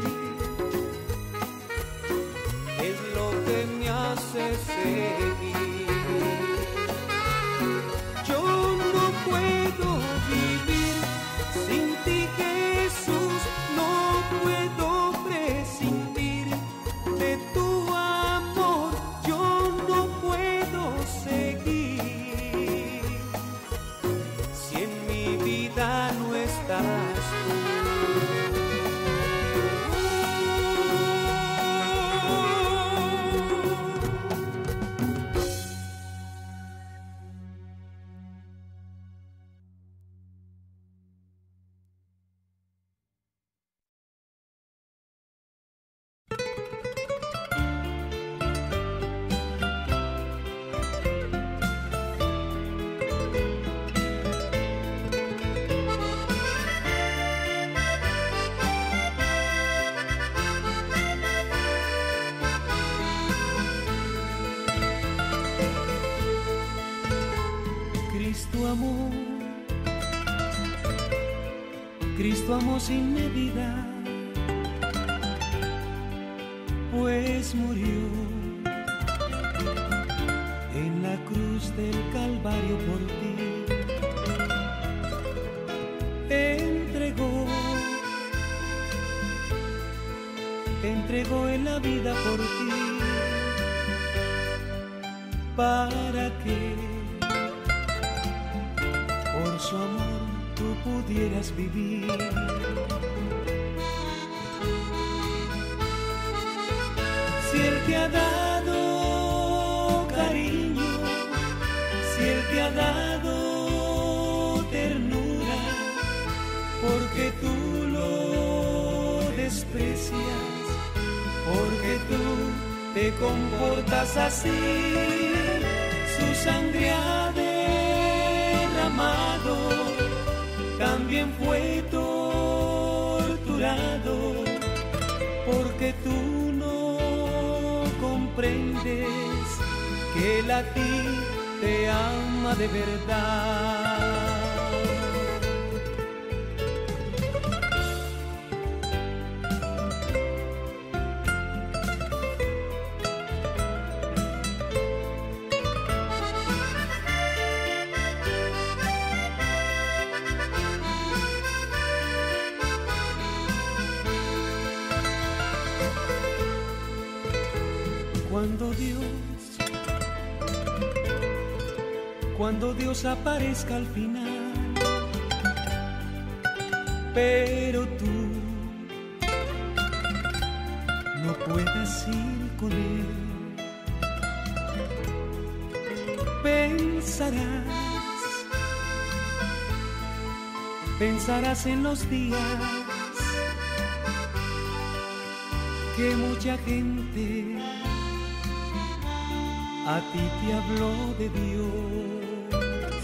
es lo que me hace seguir. Yo no puedo vivir sin ti, Jesús, no puedo prescindir de tu amor. Yo no puedo seguir si en mi vida no estás tú. Cristo amó, Cristo amó sin medida, pues murió en la cruz del Calvario por ti. Entregó, entregó en la vida por ti, para que por su amor tú pudieras vivir. Si Él te ha dado cariño, si Él te ha dado ternura, porque tú lo desprecias, porque tú te comportas así. Su sangre ha derramado, también fue torturado, porque tú no comprendes que Él a ti te ama de verdad. Cuando Dios, cuando Dios aparezca al final, pero tú no puedas ir con Él, pensarás, pensarás en los días que mucha gente a ti te habló de Dios.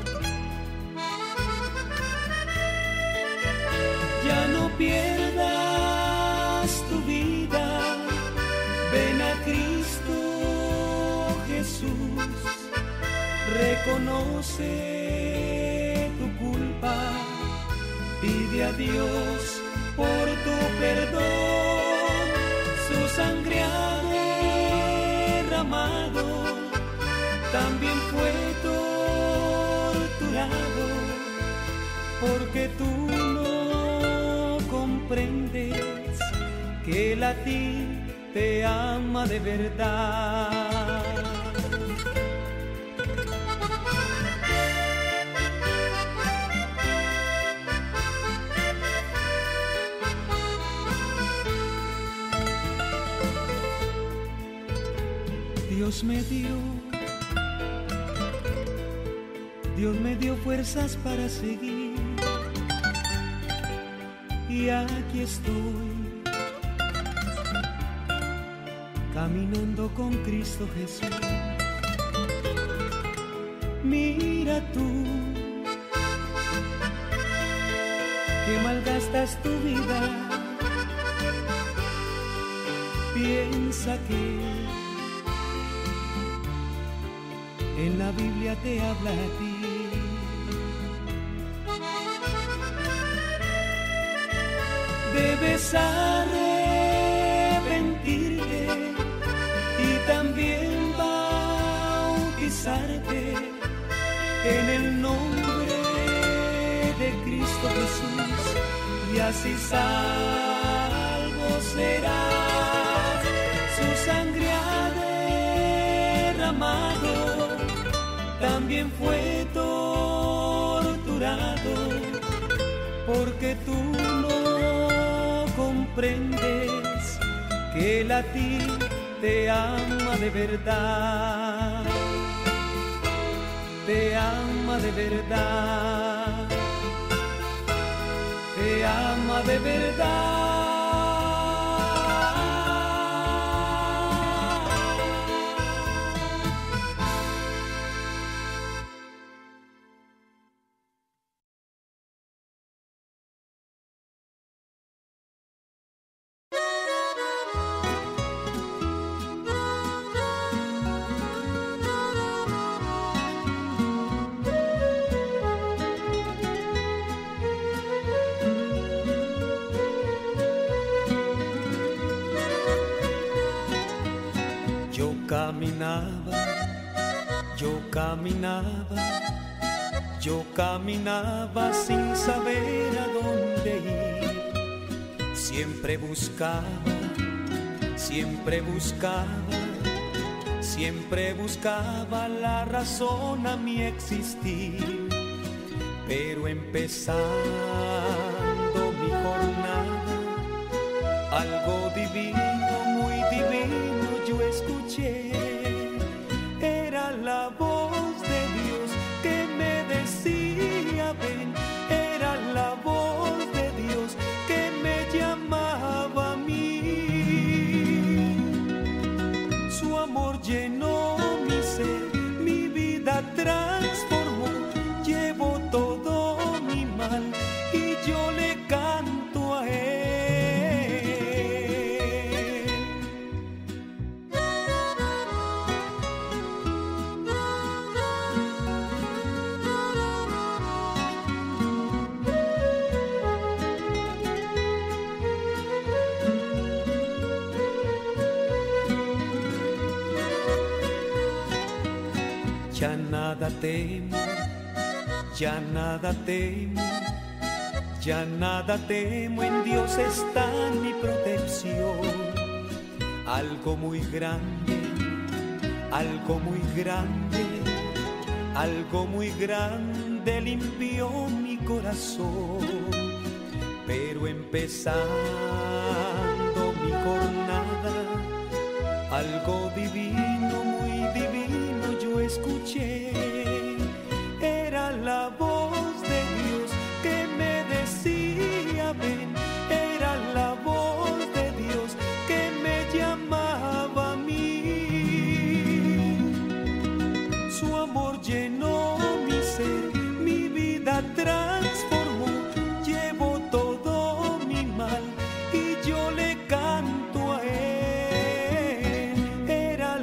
Ya no pierdas tu vida, ven a Cristo Jesús, reconoce tu culpa, pide a Dios por tu perdón. Su sangre ha derramado, también fue torturado, porque tú no comprendes que Él a ti te ama de verdad. Dios me dio, Dios me dio fuerzas para seguir, y aquí estoy, caminando con Cristo Jesús. Mira tú, que malgastas tu vida, piensa que en la Biblia te habla a ti. Debes arrepentirte y también bautizarte en el nombre de Cristo Jesús, y así salvo serás. Su sangre ha derramado, también fue torturado, porque tú no comprendes que Él a ti te ama de verdad, te ama de verdad, te ama de verdad. Caminaba, yo caminaba, yo caminaba sin saber a dónde ir. Siempre buscaba, siempre buscaba, siempre buscaba la razón a mi existir. Pero empezando mi jornada, algo divino, muy divino yo escuché. Era la voz de Dios que me decía ven, era la voz de Dios que me llamaba a mí. Su amor llenó mi ser, mi vida transformó, llevó todo mi mal y yo le canto a Él. Ya nada temo, ya nada temo, ya nada temo, en Dios está mi protección. Algo muy grande, algo muy grande, algo muy grande limpió mi corazón. Pero empezando mi jornada, algo divino, muy divino yo escuché. Era la voz de Dios que me decía ven, era la voz de Dios que me llamaba a mí. Su amor llenó mi ser, mi vida transformó, llevó todo mi mal y yo le canto a Él. Era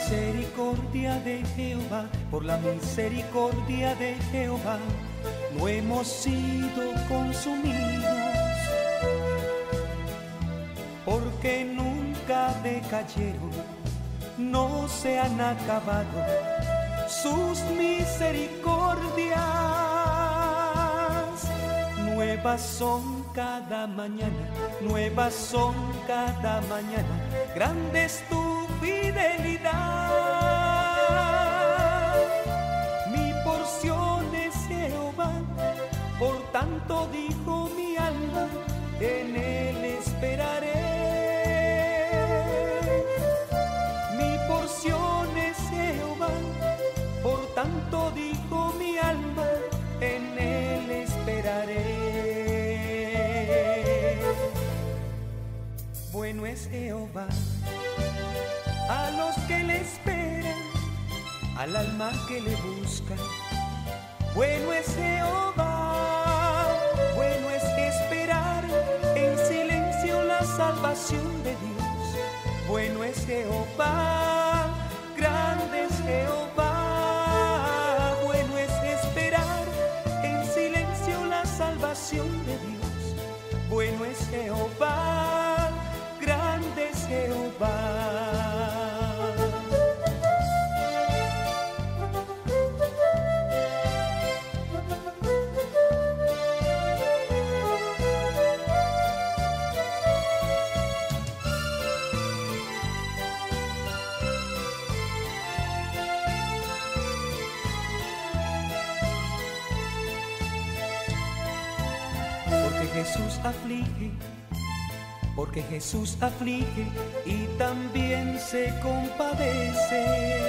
misericordia de Jehová, por la misericordia de Jehová, no hemos sido consumidos, porque nunca decayeron, no se han acabado sus misericordias. Nuevas son cada mañana, nuevas son cada mañana, grande es tu fidelidad. Mi porción es Jehová, por tanto dijo mi alma, en él esperaré. Mi porción es Jehová, por tanto dijo mi alma, en él esperaré. Bueno es Jehová a los que le esperan, al alma que le busca. Bueno es Jehová, bueno es esperar en silencio la salvación de Dios. Bueno es Jehová, grande es Jehová. Bueno es esperar en silencio la salvación de Dios. Bueno es Jehová, grande es Jehová. Jesús aflige, porque Jesús aflige y también se compadece.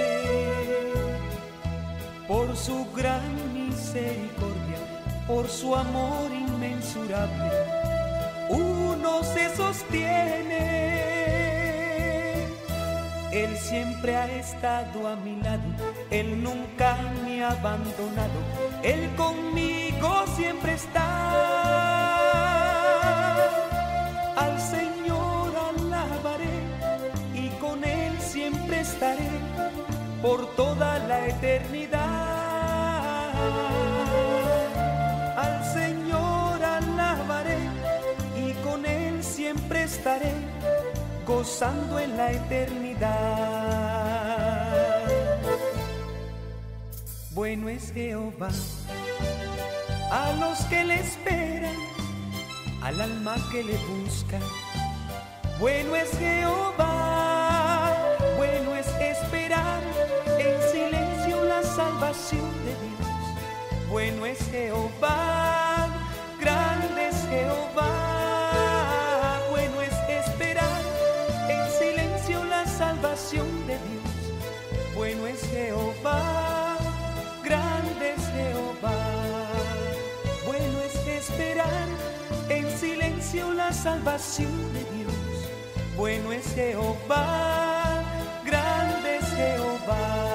Por su gran misericordia, por su amor inmensurable, uno se sostiene. Él siempre ha estado a mi lado, Él nunca me ha abandonado, Él conmigo siempre está. Al Señor alabaré y con Él siempre estaré por toda la eternidad. Al Señor alabaré y con Él siempre estaré gozando en la eternidad. Bueno es Jehová a los que le esperan, al alma que le busca. Bueno es Jehová, bueno es esperar en silencio la salvación de Dios. Bueno es Jehová, grande es Jehová. Bueno es esperar en silencio la salvación de Dios. Bueno es Jehová, grande es Jehová. Bueno es esperar en silencio la salvación de Dios. Bueno es Jehová, grande es Jehová.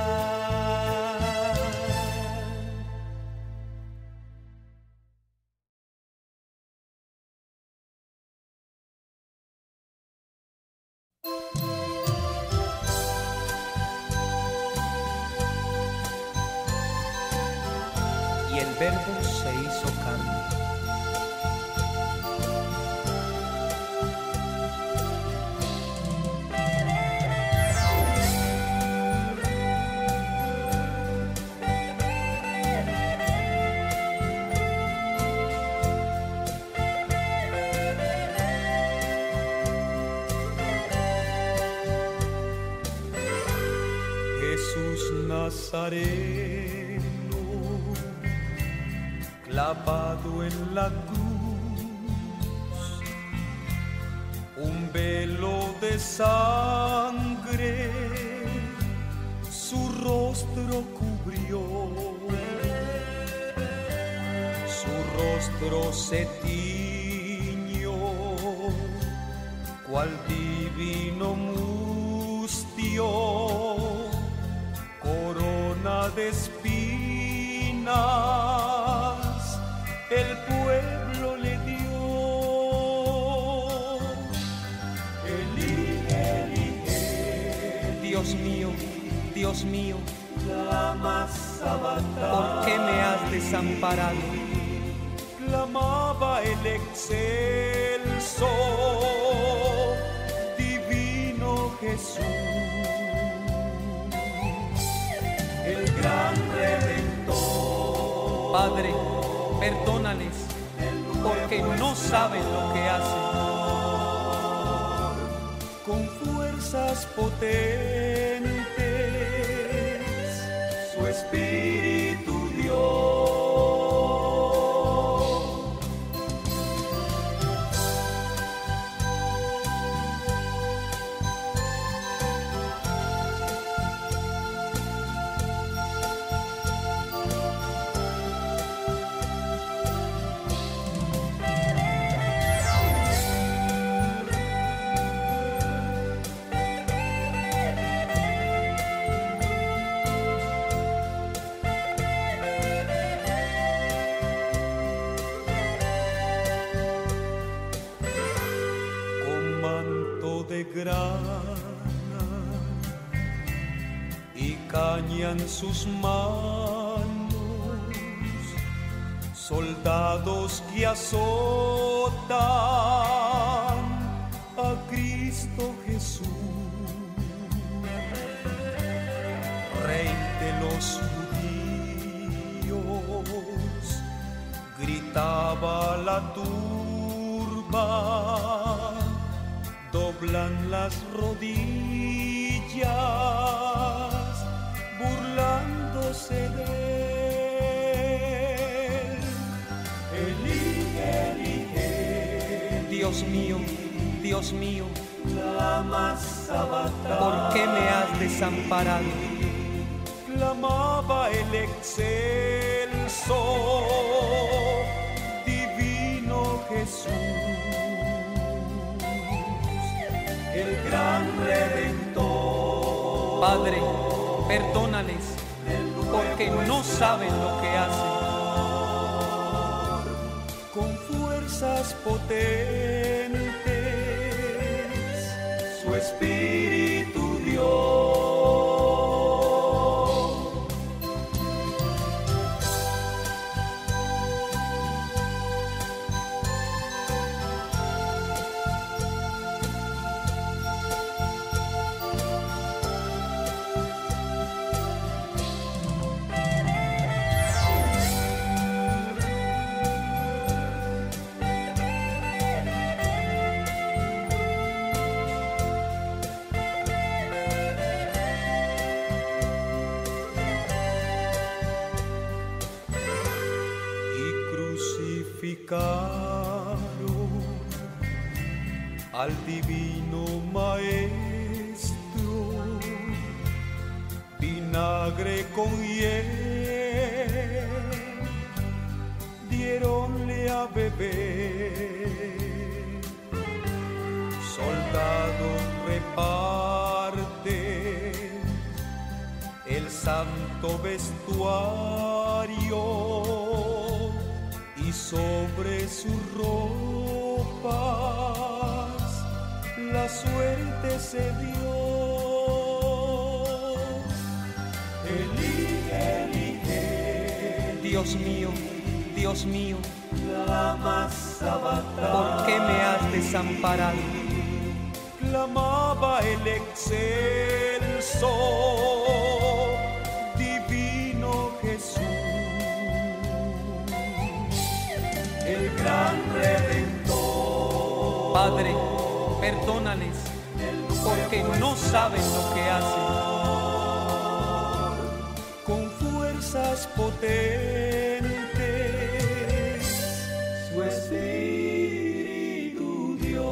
Y el Verbo se hizo carne. Jesús Nazareno, clavado en la cruz, un velo de sangre su rostro cubrió, su rostro se tiñó, cual divino mustio, corona de espinas el pueblo le dio. Elí, Elí, Dios mío, Dios mío, clama Sabatá. ¿por qué me has desamparado? Clamaba el excelso, divino Jesús, el gran Redentor. Padre, perdónales, porque no saben lo que hacen. Con fuerzas potentes, su Espíritu dio. Y caña en sus manos, soldados que azotan a Cristo Jesús, Rey de los judíos, gritaba la turba. Doblan las rodillas, burlándose de él. Elige, elige, Dios mío, Dios mío, clama Sabatá. ¿por qué me has desamparado? Clamaba el excelso, divino Jesús, el gran Redentor. Padre, perdónales, porque no saben lo que hacen. Con fuerzas potentes, su Espíritu dio. Al divino maestro, vinagre con hiel, dieronle a beber. Soldados reparten el santo vestuario y sobre su ropa la suerte se dio. Elige, elige, Dios mío, Dios mío, clama Sabatá. ¿por qué me has desamparado? Clamaba el excelso, divino Jesús, el gran Redentor. Padre, perdónales, porque no saben lo que hacen. Con fuerzas potentes, su Espíritu dio.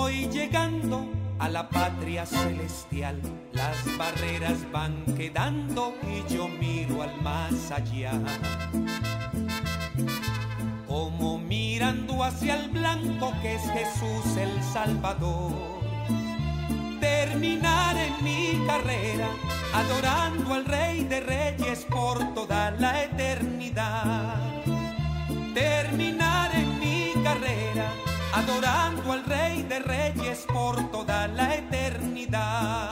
Voy llegando a la patria celestial, las barreras van quedando y yo miro al más allá. Como mirando hacia el blanco que es Jesús el Salvador. Terminaré mi carrera adorando al Rey de Reyes por toda la eternidad. Terminaré mi carrera adorando al Rey de Reyes por toda la eternidad.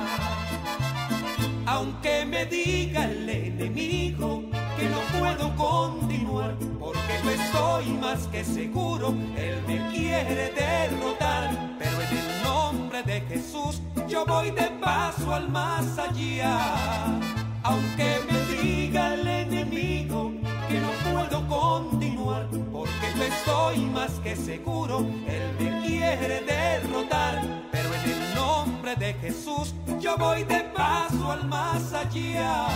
Aunque me diga el enemigo que no puedo continuar, porque yo estoy más que seguro, él me quiere derrotar. Pero en el nombre de Jesús yo voy de paso al más allá. Aunque me diga el enemigo que no puedo continuar, porque yo estoy más que seguro, él me quiere derrotar. Pero en el nombre de Jesús yo voy de paso al más allá.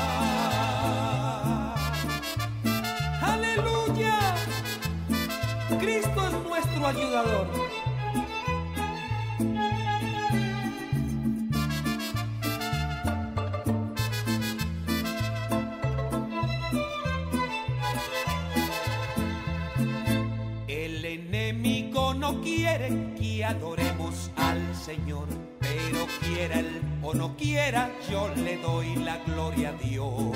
¡Aleluya! Cristo es nuestro ayudador. El enemigo no quiere que adoremos al Señor, pero quiera él o no quiera, yo le doy la gloria a Dios.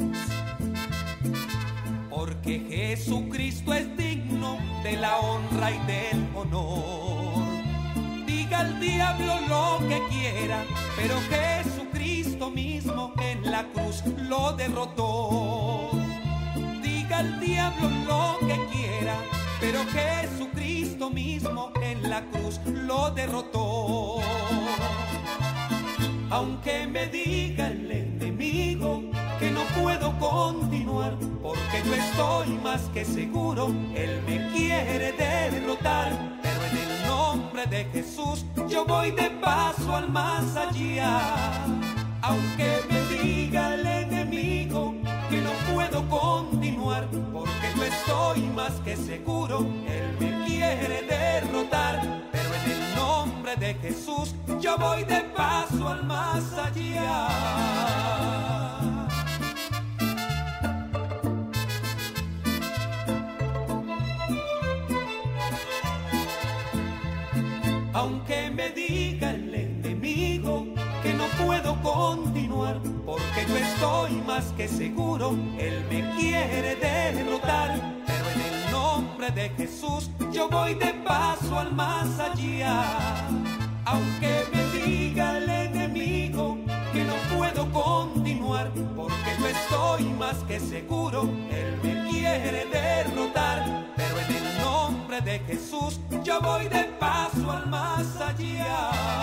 Porque Jesucristo es digno de la honra y del honor. Diga al diablo lo que quiera, pero Jesucristo mismo en la cruz lo derrotó. Diga al diablo lo que quiera, pero Jesucristo mismo en la cruz lo derrotó. Aunque me diga el enemigo que no puedo continuar, porque yo estoy más que seguro, él me quiere derrotar. Pero en el nombre de Jesús yo voy de paso al más allá. Aunque me diga el enemigo que no puedo continuar, porque yo estoy más que seguro, él me quiere derrotar. Pero en el nombre de Jesús yo voy de paso al más allá. Aunque me diga el enemigo que no puedo continuar, porque yo estoy más que seguro, él me quiere derrotar. Pero en el nombre de Jesús yo voy de paso al más allá. Aunque me diga el enemigo que no puedo continuar, porque yo estoy más que seguro, él me quiere derrotar. Pero en el nombre de Jesús yo voy de paso al más allá.